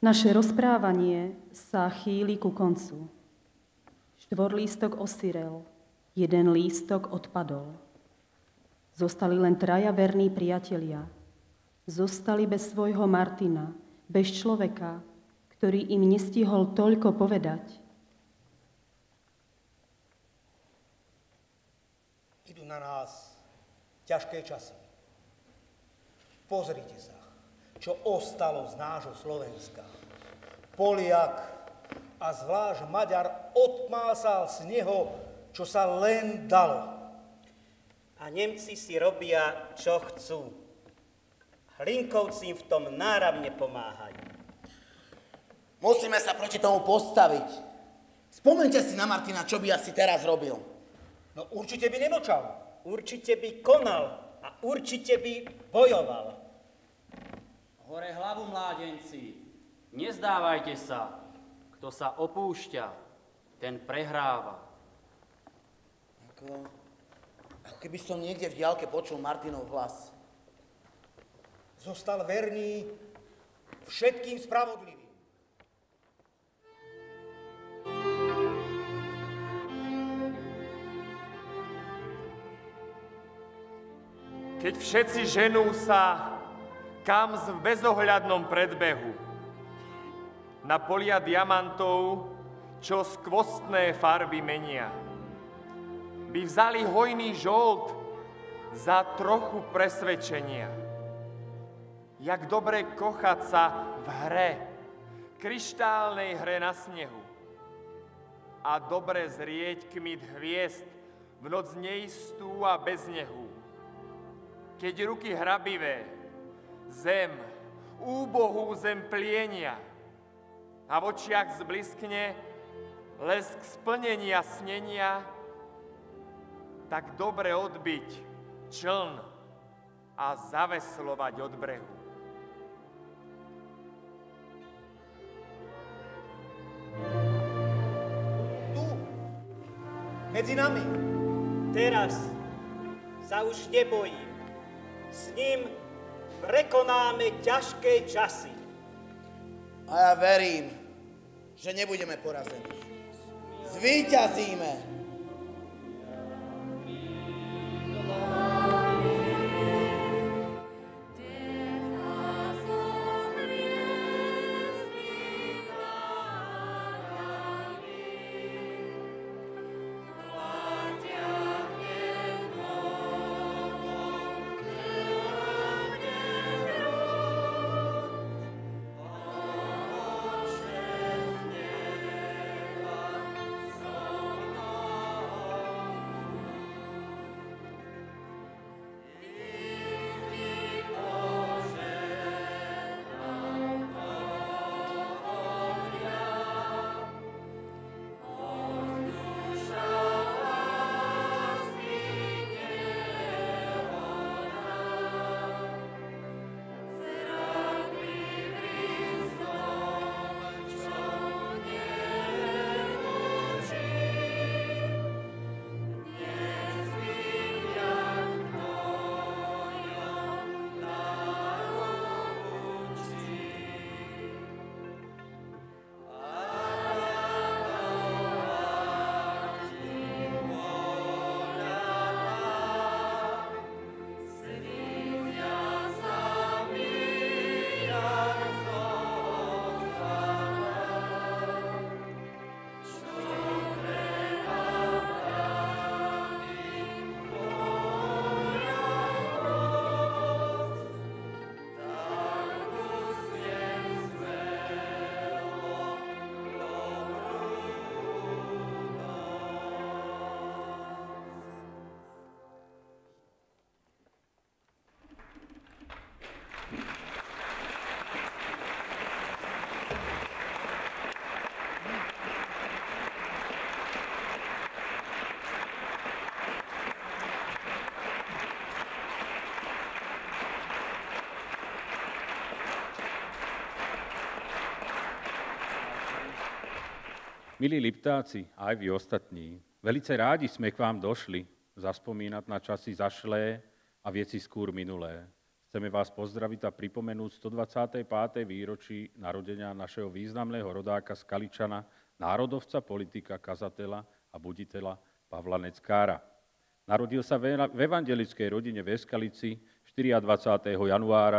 Naše rozprávanie sa chýli ku koncu. Štvorlístok osirel, jeden lístok odpadol. Zostali len traja verní priatelia. Zostali bez svojho Martina, bez človeka, ktorý im nestihol toľko povedať. Idú na nás ťažké časy. Pozrite sa, čo ostalo z nášho Slovenska. Poliak a zvlášť Maďar odmásal z neho, čo sa len dalo. A Nemci si robia, čo chcú. Hlinkovci im v tom náramne pomáhajú. Musíme sa proti tomu postaviť. Spomeňte si na Martina, čo by asi teraz robil. No určite by nemlčal. Určite by konal a určite by bojoval. Hore hlavu, mládenci, nezdávajte sa. Kto sa opúšťa, ten prehráva. Ako, ako keby som niekde v diaľke počul Martinov hlas. Zostal verný všetkým spravodlivým. Keď všetci ženú sa kam v bezohľadnom predbehu, na polia diamantov, čo skvostné farby menia, by vzali hojný žolt za trochu presvedčenia. Jak dobre kochať sa v hre, kryštálnej hre na snehu a dobre zrieť kmit hviezd v noc neistú a bez nehu. Keď ruky hrabivé zem, úbohú zem plienia a v očiach zbliskne lesk splnenia snenia, tak dobre odbiť čln a zaveslovať od brehu. Tu, medzi nami. Teraz sa už nebojím. S ním prekonáme ťažké časy. A ja verím, že nebudeme porazení. Zvíťazíme. Milí Liptáci, aj vy ostatní, velice rádi sme k vám došli zaspomínať na časy zašlé a vieci skôr minulé. Chceme vás pozdraviť a pripomenúť stodvadsiate piate výročí narodenia našeho významného rodáka z Kaličana, národovca, politika, kazateľa a buditeľa Pavla Neckára. Narodil sa v evangelickej rodine v Eskalici dvadsiateho štvrtého januára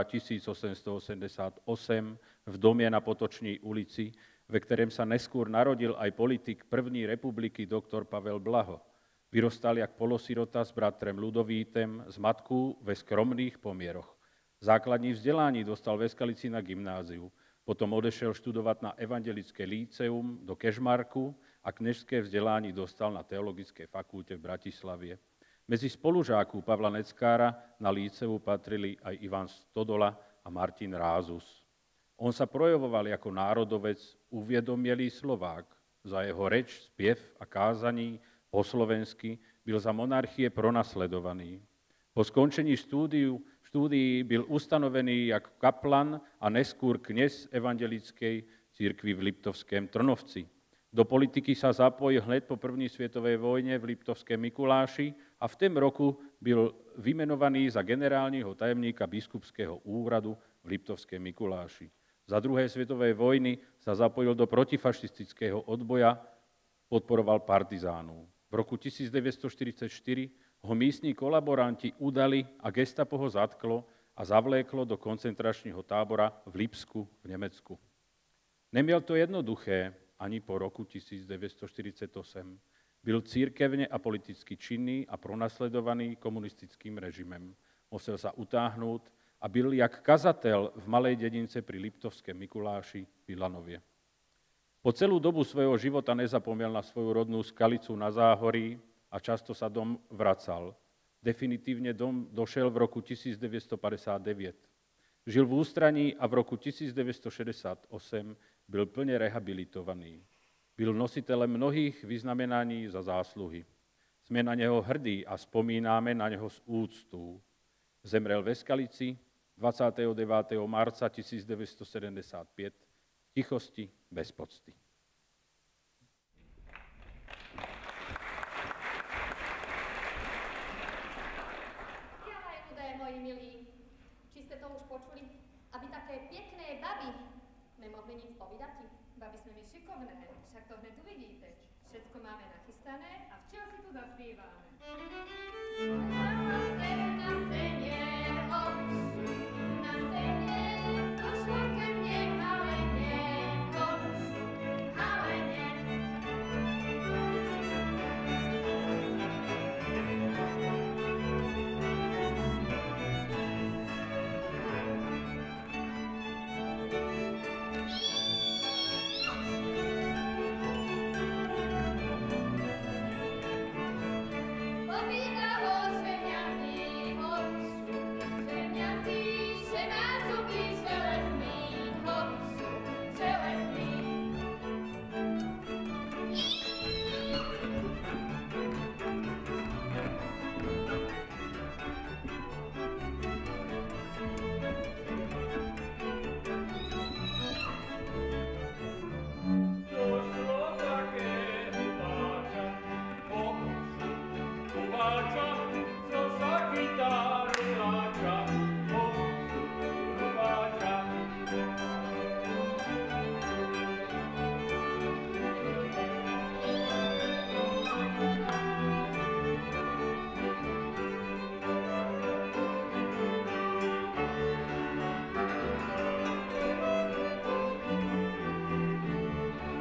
tisícosemstoosemdesiatosem v dome na Potočnej ulici, ve ktorém sa neskôr narodil aj politik první republiky doktor Pavel Blaho. Vyrostal jak polosirota s bratrem Ludovítem, z matkou ve skromných pomieroch. Základní vzdelání dostal v Eskalici na gymnáziu. Potom odešel študovať na evangelické líceum do Kežmarku a knežské vzdelání dostal na Teologickej fakulte v Bratislavie. Medzi spolužáků Pavla Neckára na líceu patrili aj Ivan Stodola a Martin Rázus. On sa projevoval ako národovec, uvedomelý Slovák. Za jeho reč, spiev a kázaní po slovensky byl za monarchie pronasledovaný. Po skončení štúdiu štúdií byl ustanovený jak kaplan a neskôr kněz evangelickej církvi v Liptovském Trnovci. Do politiky sa zapojil hned po první světové vojne v Liptovském Mikuláši a v tém roku byl vymenovaný za generálního tajemníka biskupského úradu v Liptovském Mikuláši. Za druhé světové vojny sa zapojil do protifašistického odboja, podporoval partizánů. V roku devätnásťstoštyridsaťštyri ho místní kolaboranti udali a gestapo ho zatklo a zavléklo do koncentračního tábora v Lipsku v Nemecku. Nemiel to jednoduché ani po roku devätnásťstoštyridsaťosem. Byl církevne a politicky činný a pronasledovaný komunistickým režimem. Musel sa utáhnuť a byl jak kazatel v malej dedince pri Liptovském Mikuláši v Ilanovie. Po celú dobu svojho života nezapomněl na svoju rodnú Skalicu na Záhorí a často sa dom vracal. Definitívne dom došel v roku devätnásťstopäťdesiatdeväť. Žil v ústraní a v roku devätnásťstošesťdesiatosem byl plne rehabilitovaný. Byl nositelem mnohých vyznamenaní za zásluhy. Sme na neho hrdí a spomíname na neho s úctou. Zemrel v Eskalici dvadsiateho devátého marca devätnásťstosedemdesiatpäť v tichosti bez pocty. Ďalej, ľudé moji milí, či ste to už počuli, aby také pekné baby nemohli nic povedať? Babi sme my šikovné, však to hned uvidíte. Všetko máme nachystané a včas si tu zaspívame. Na scéne, na scéne, hoď, na scéne, došlo ke mne halenie, hoď, halenie.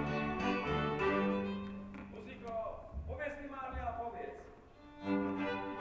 Povedz mi, Mária, povedz.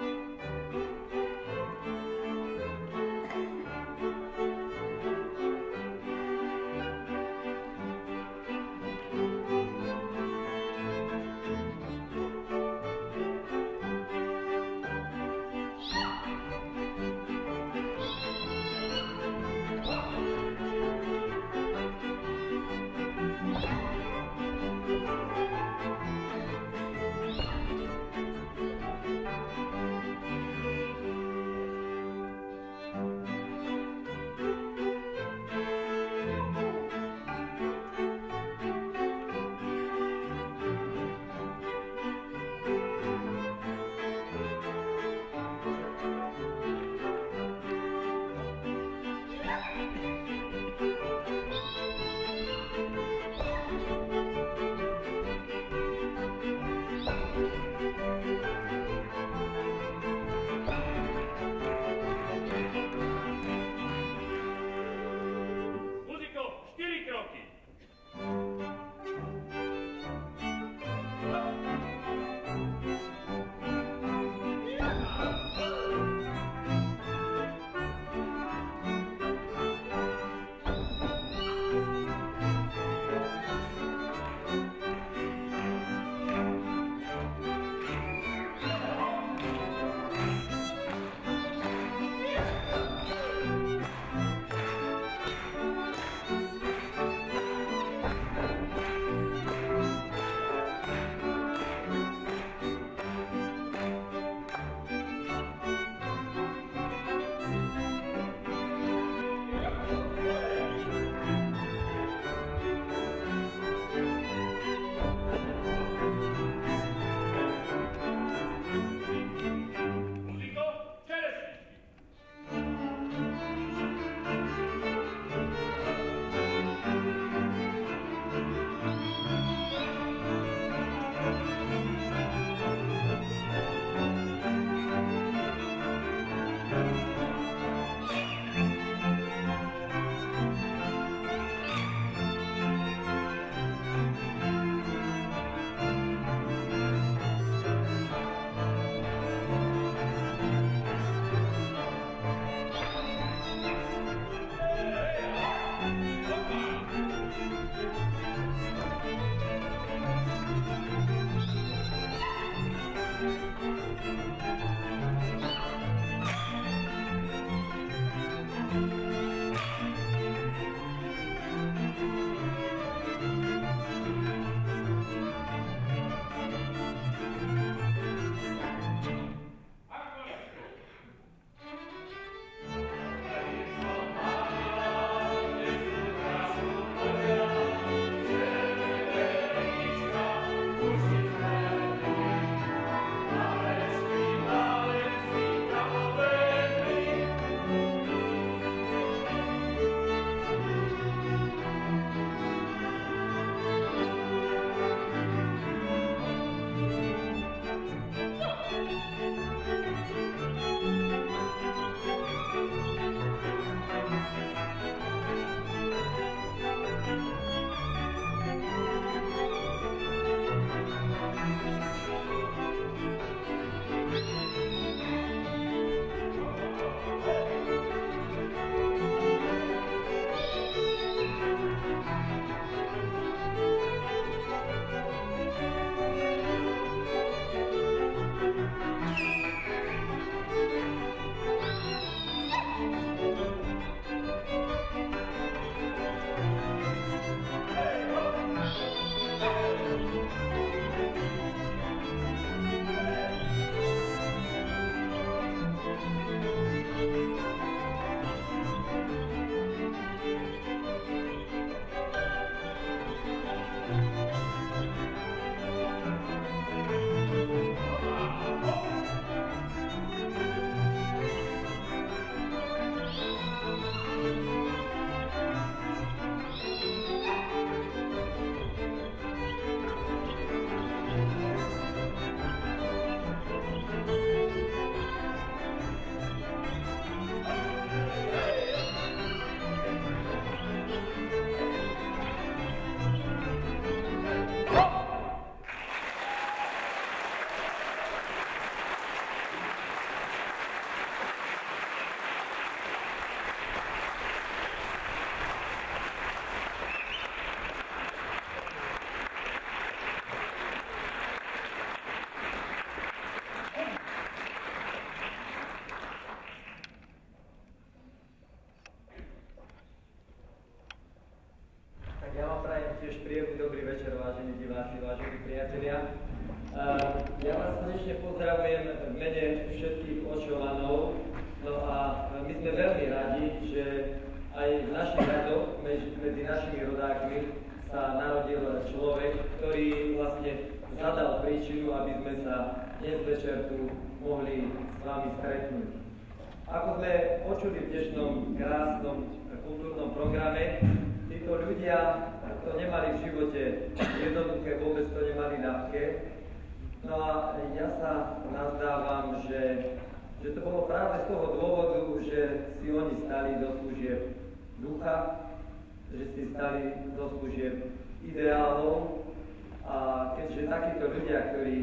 Ja vás srdečne pozdravujem v mene všetkých Očovanov. No a my sme veľmi radi, že aj v našich radoch, medzi našimi rodákmi, sa narodil človek, ktorý vlastne zadal príčinu, aby sme sa dnes večer tu mohli s vami stretnúť. Ako sme počuli v dnešnom krásnom kultúrnom programe, títo ľudia to nemali v živote jednoduché, vôbec to nemali ľahké. No a ja sa nazdávam, že, že to bolo práve z toho dôvodu, že si oni stali do služieb ducha, že si stali do služieb ideálov. A keďže takíto ľudia, ktorí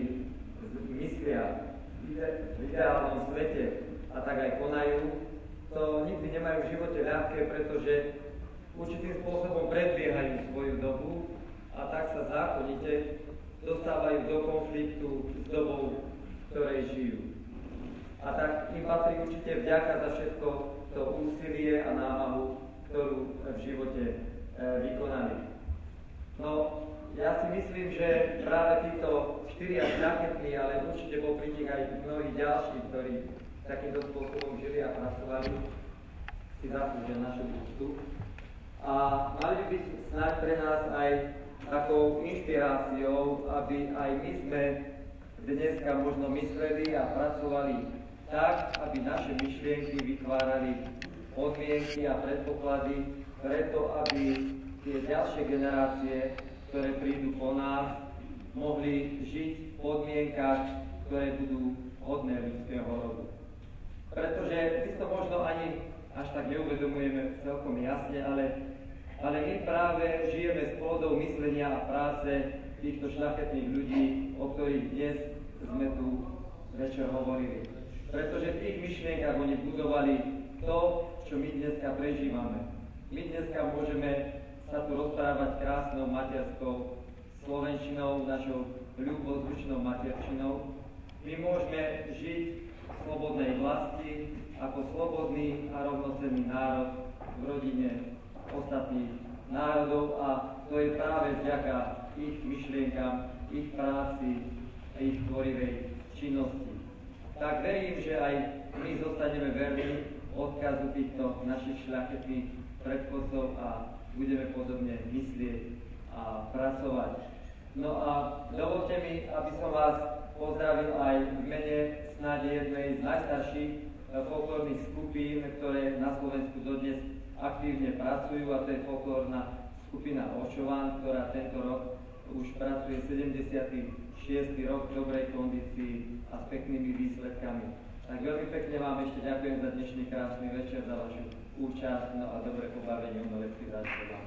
myslia v ideálnom svete a tak aj konajú, to nikdy nemajú v živote ľahké, pretože určitým spôsobom predbiehajú svoju dobu a tak sa zákonite dostávajú do konfliktu s dobou, v ktorej žijú. A tak im patrí určite vďaka za všetko to úsilie a námahu, ktorú v živote e, vykonali. No, ja si myslím, že práve títo štyria šľachetní, ale určite popri nich aj mnohí ďalší, ktorí takýmto spôsobom žili a pracovali, si zaslúžia našu úctu. A mali by byť snáď pre nás aj takou inšpiráciou, aby aj my sme dneska možno mysleli a pracovali tak, aby naše myšlienky vytvárali podmienky a predpoklady preto, aby tie ďalšie generácie, ktoré prídu po nás, mohli žiť v podmienkach, ktoré budú hodné ľudského rodu. Pretože my to možno ani až tak neuvedomujeme celkom jasne, ale, ale my práve žijeme s plodou myslenia a práce týchto šľachetných ľudí, o ktorých dnes sme tu večer hovorili. Pretože v ich myšlienkach oni budovali to, čo my dneska prežívame. My dneska môžeme sa tu rozprávať krásnou materskou slovenčinou, našou ľubozvučnou materčinou. My môžeme žiť v slobodnej vlasti ako slobodný a rovnocenný národ v rodine ostatných národov a to je práve vďaka ich myšlienkam, ich práci a ich tvorivej činnosti. Tak verím, že aj my zostaneme verní odkazu týchto našich šľachetných predchodcov a budeme podobne myslieť a pracovať. No a dovolte mi, aby som vás pozdravil aj v mene snáď jednej z najstarších folklórnych skupín, ktoré na Slovensku dodnes aktívne pracujú, a to je folklórna skupina Očovan, ktorá tento rok už pracuje sedemdesiaty šiesty rok v dobrej kondícii a s peknými výsledkami. Tak veľmi pekne vám ešte ďakujem za dnešný krásny večer, za vašu účasť, no a dobré pobavenie umeleckých zážitkov.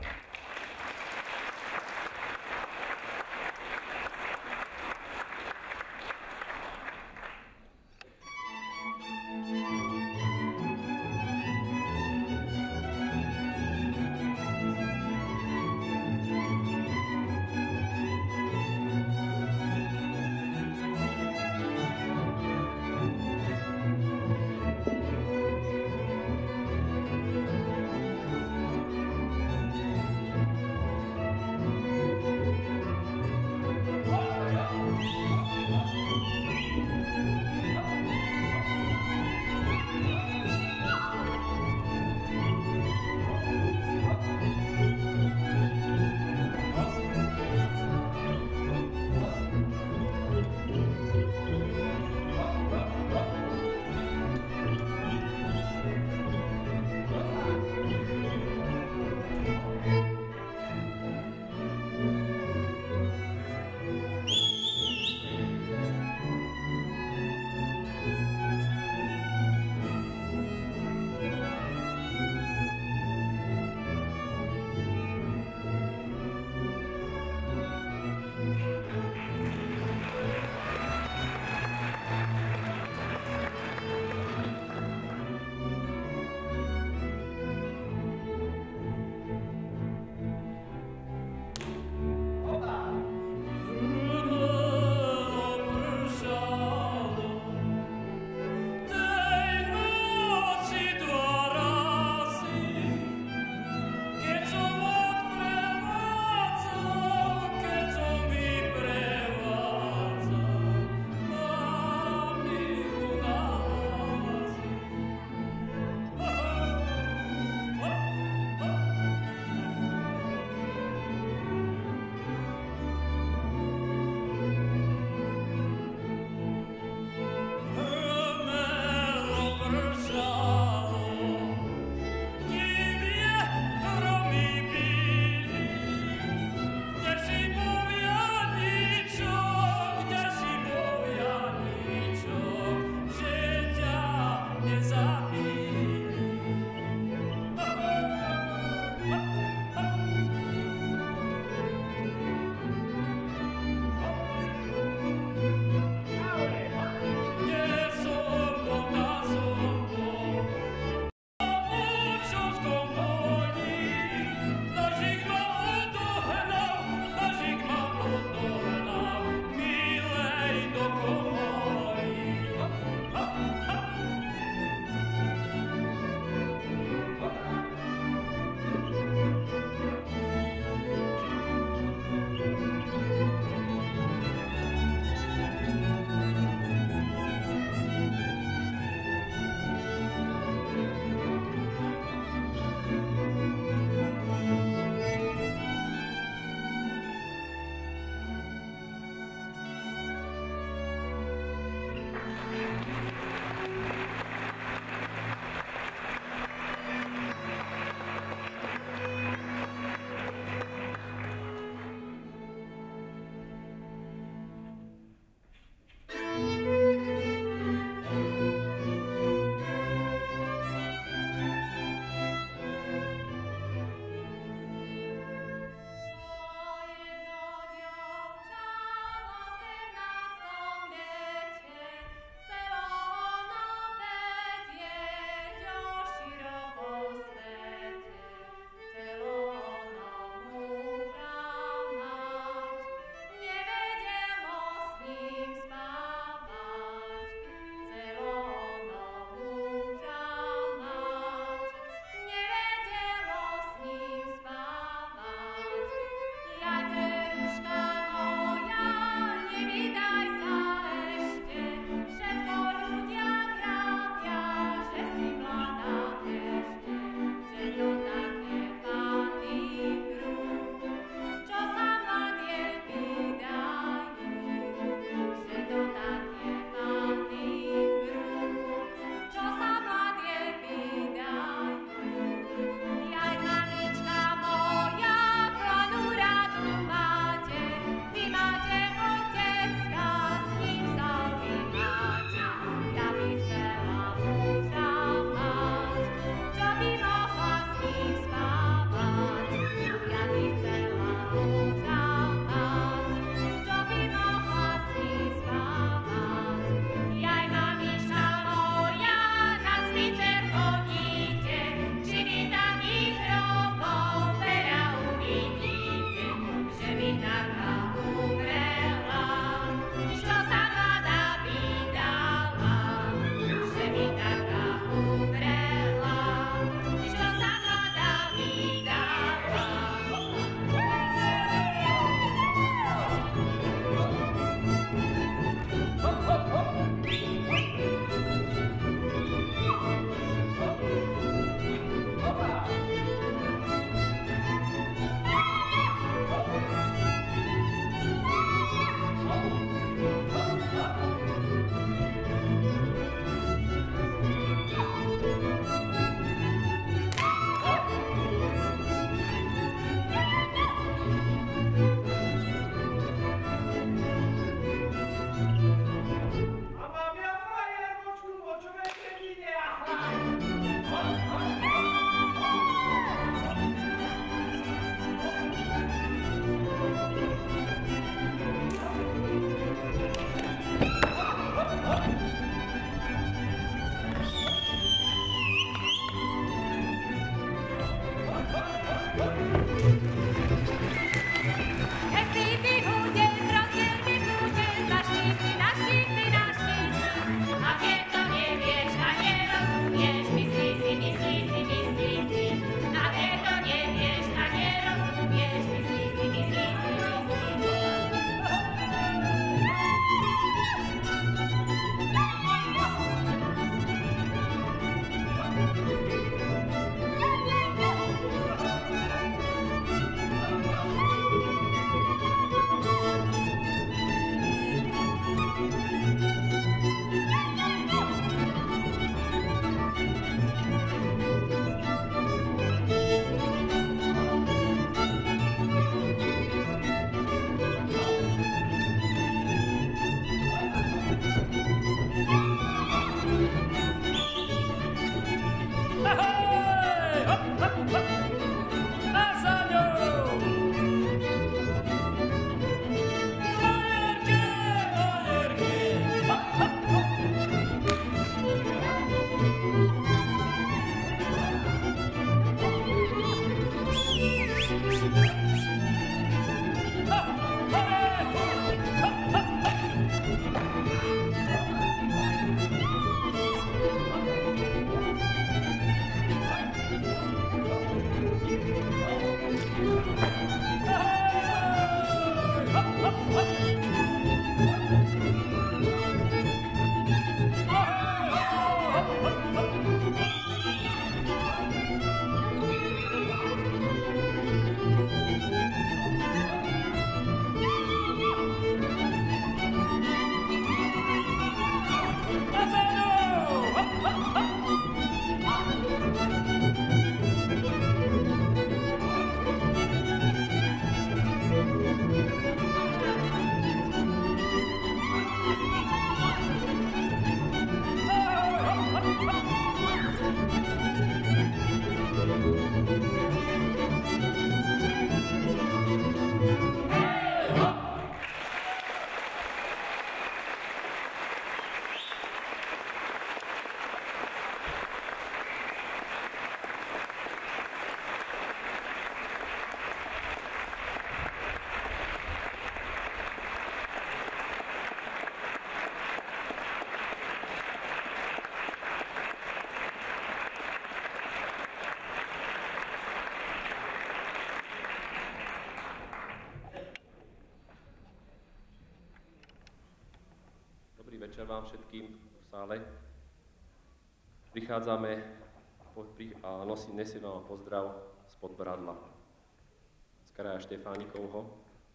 vám všetkým v sále. Prichádzame a nosí, nesiem vám pozdrav spod Bradla, z kraja Štefánikovho,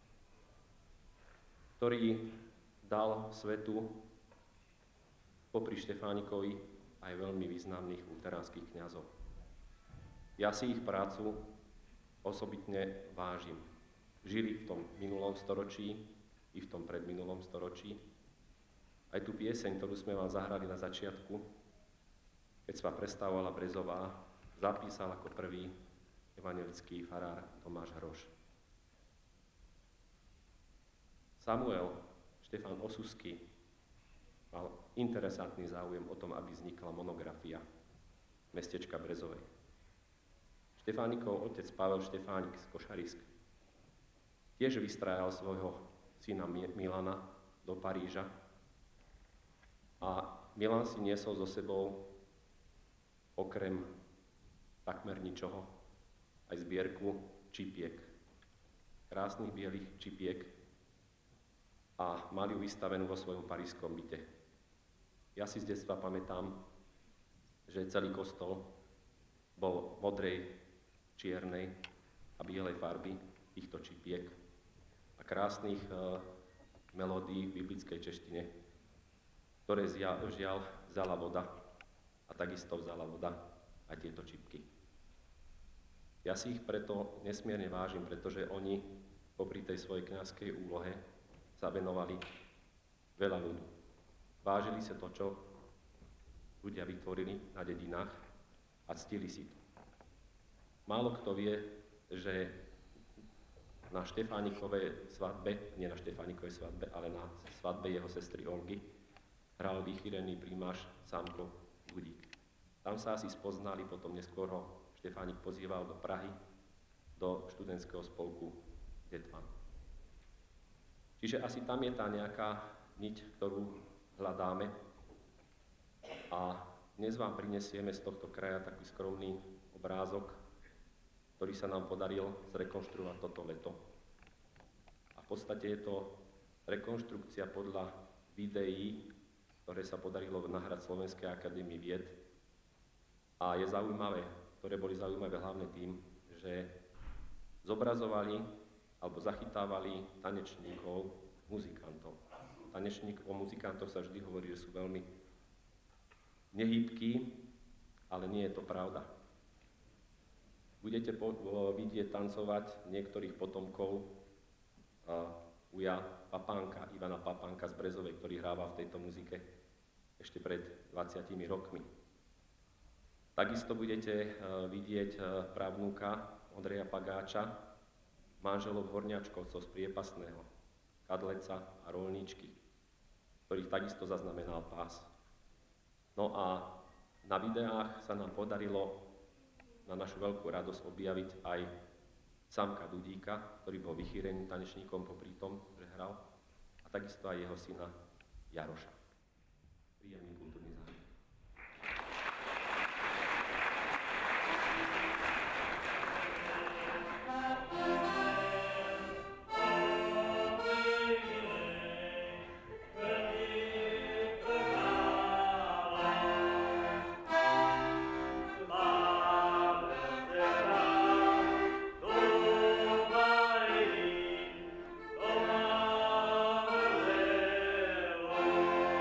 ktorý dal svetu popri Štefánikovi aj veľmi významných luteránskych kňazov. Ja si ich prácu osobitne vážim. Žili v tom minulom storočí i v tom predminulom storočí. Aj tú pieseň, ktorú sme vám zahrali na začiatku, keď sa predstavovala Brezová, zapísal ako prvý evangelický farár Tomáš Hroš. Samuel Štefán Osusky mal interesantný záujem o tom, aby vznikla monografia mestečka Brezovej. Štefánikov otec Pavel Štefánik z Košarisk tiež vystrajal svojho syna Milana do Paríža a Milan si niesol so sebou okrem takmer ničoho aj zbierku čipiek, krásnych bielých čipiek, a mali ju vystavenú vo svojom parížskom byte. Ja si z detstva pamätám, že celý kostol bol modrej, čiernej a bielej farby týchto čipiek a krásnych uh, melódií v biblickej češtine, ktoré zja, žiaľ vzala voda a takisto vzala voda aj tieto čipky. Ja si ich preto nesmierne vážim, pretože oni popri tej svojej kňazskej úlohe sa venovali veľa ľudu. Vážili sa to, čo ľudia vytvorili na dedinách a ctili si to. Málo kto vie, že na Štefánikovej svadbe, nie na Štefánikovej svadbe, ale na svadbe jeho sestry Olgy, hral vychýrený primáš Sámko Gudík. Tam sa asi spoznali, potom neskôr ho Štefánik pozýval do Prahy, do študentského spolku Detvan. Čiže asi tam je tá nejaká niť, ktorú hľadáme. A dnes vám prinesieme z tohto kraja taký skromný obrázok, ktorý sa nám podaril zrekonštruovať toto leto. A v podstate je to rekonštrukcia podľa videí, ktoré sa podarilo nahrať Slovenskej akadémii vied. A je zaujímavé, ktoré boli zaujímavé hlavne tým, že zobrazovali alebo zachytávali tanečníkov, muzikantov. Tanečníkov, muzikantov sa vždy hovorí, že sú veľmi nehybkí, ale nie je to pravda. Budete po, o, vidieť tancovať niektorých potomkov a, uja Papánka, Ivana Papánka z Brezovej, ktorý hráva v tejto muzike ešte pred dvadsiatimi rokmi. Takisto budete uh, vidieť uh, pravnúka Ondreja Pagáča, manželov Horňačkovcov z Priepasného, Kadleca a Rolničky, ktorých takisto zaznamenal pás. No a na videách sa nám podarilo na našu veľkú radosť objaviť aj Sámka Dudíka, ktorý bol vychýreným tanečníkom popri tom, že hral, a takisto aj jeho syna Jaroša. Príjemný kultúrny zážitok. Oh,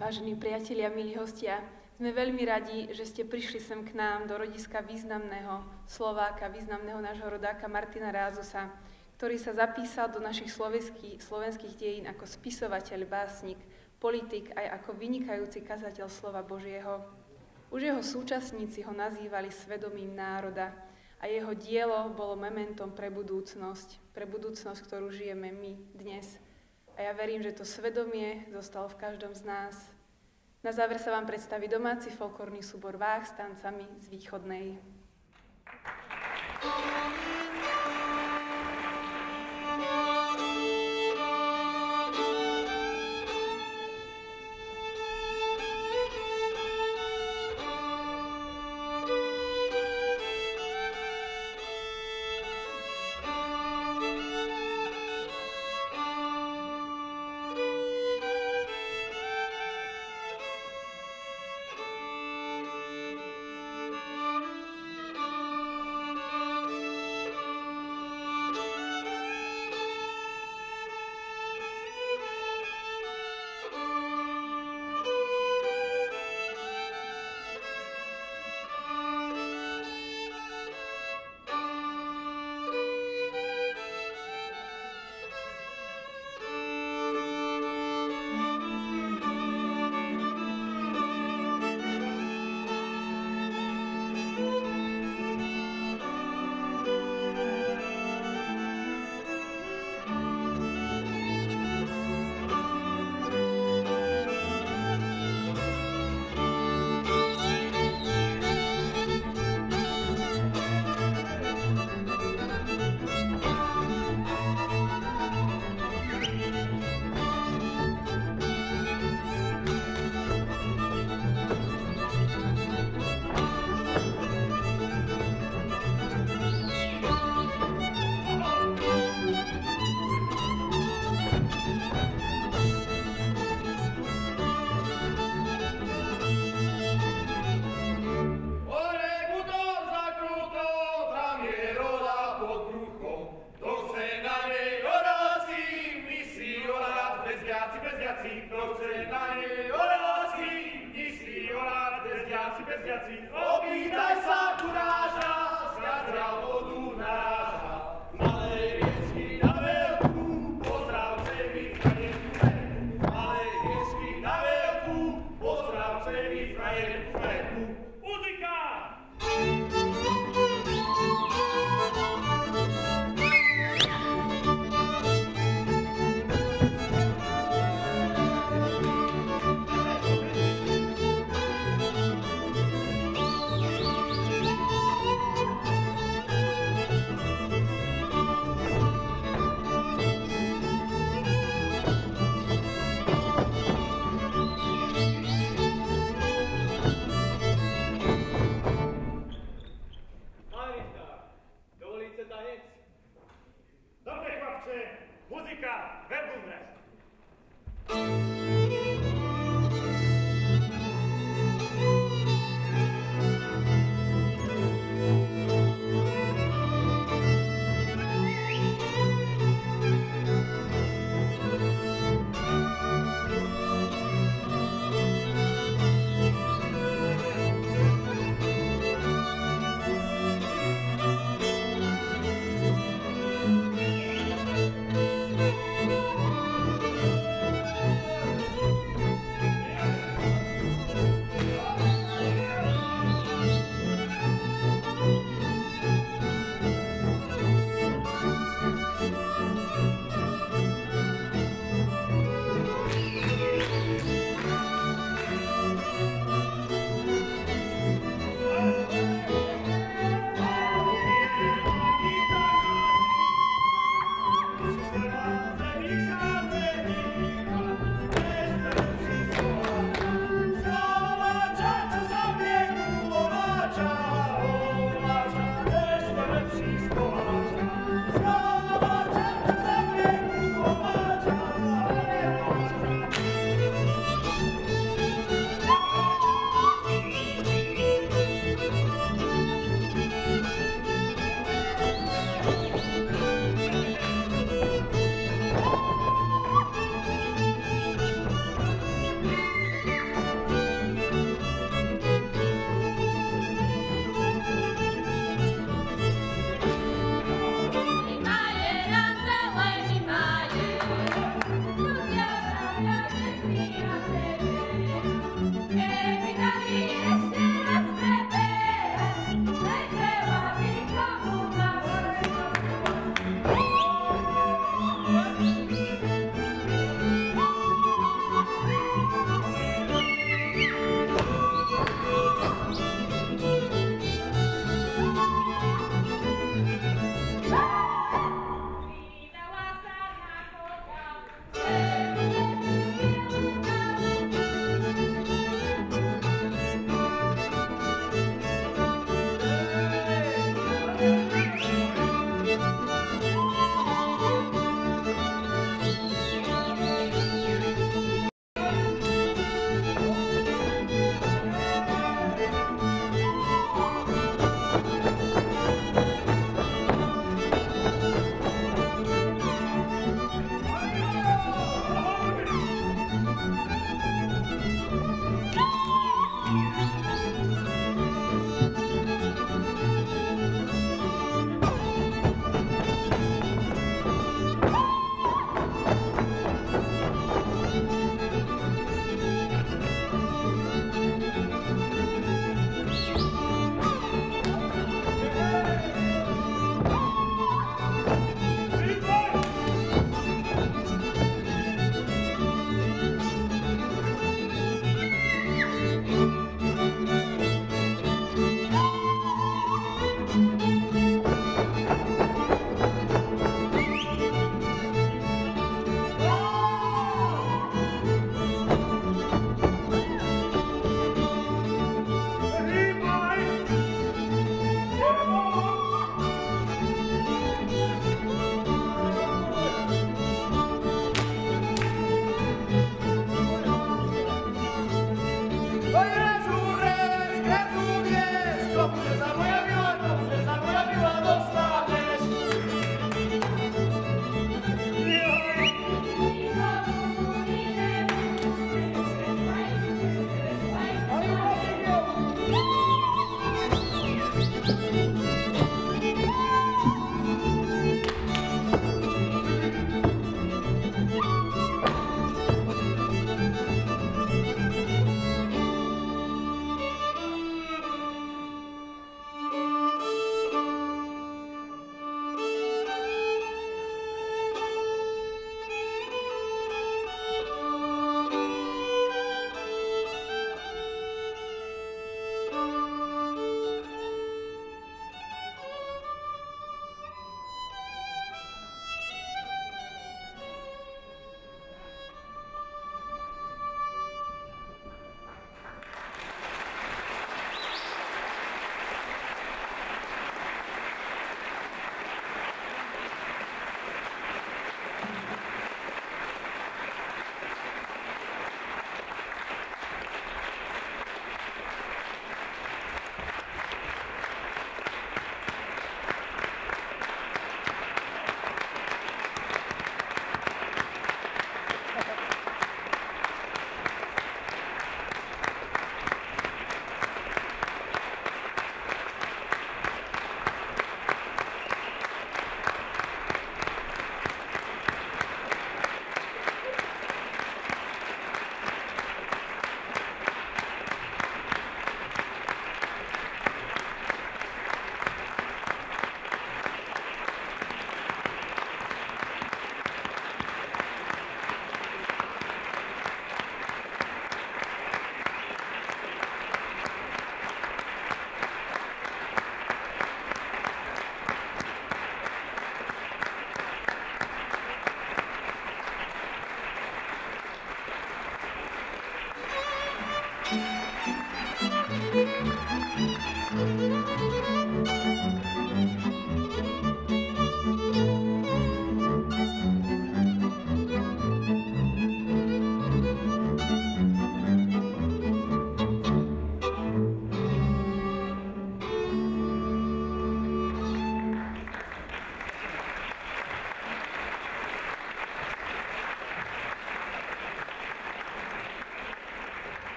Vážení priatelia, milí hostia, sme veľmi radi, že ste prišli sem k nám do rodiska významného Slováka, významného nášho rodáka Martina Rázusa, ktorý sa zapísal do našich slovenských, slovenských dejín ako spisovateľ, básnik, politik aj ako vynikajúci kazateľ slova Božieho. Už jeho súčasníci ho nazývali svedomím národa a jeho dielo bolo mementom pre budúcnosť, pre budúcnosť, ktorú žijeme my dnes. A ja verím, že to svedomie zostalo v každom z nás. Na záver sa vám predstaví domáci folklórny súbor Váh s tancami z východnej.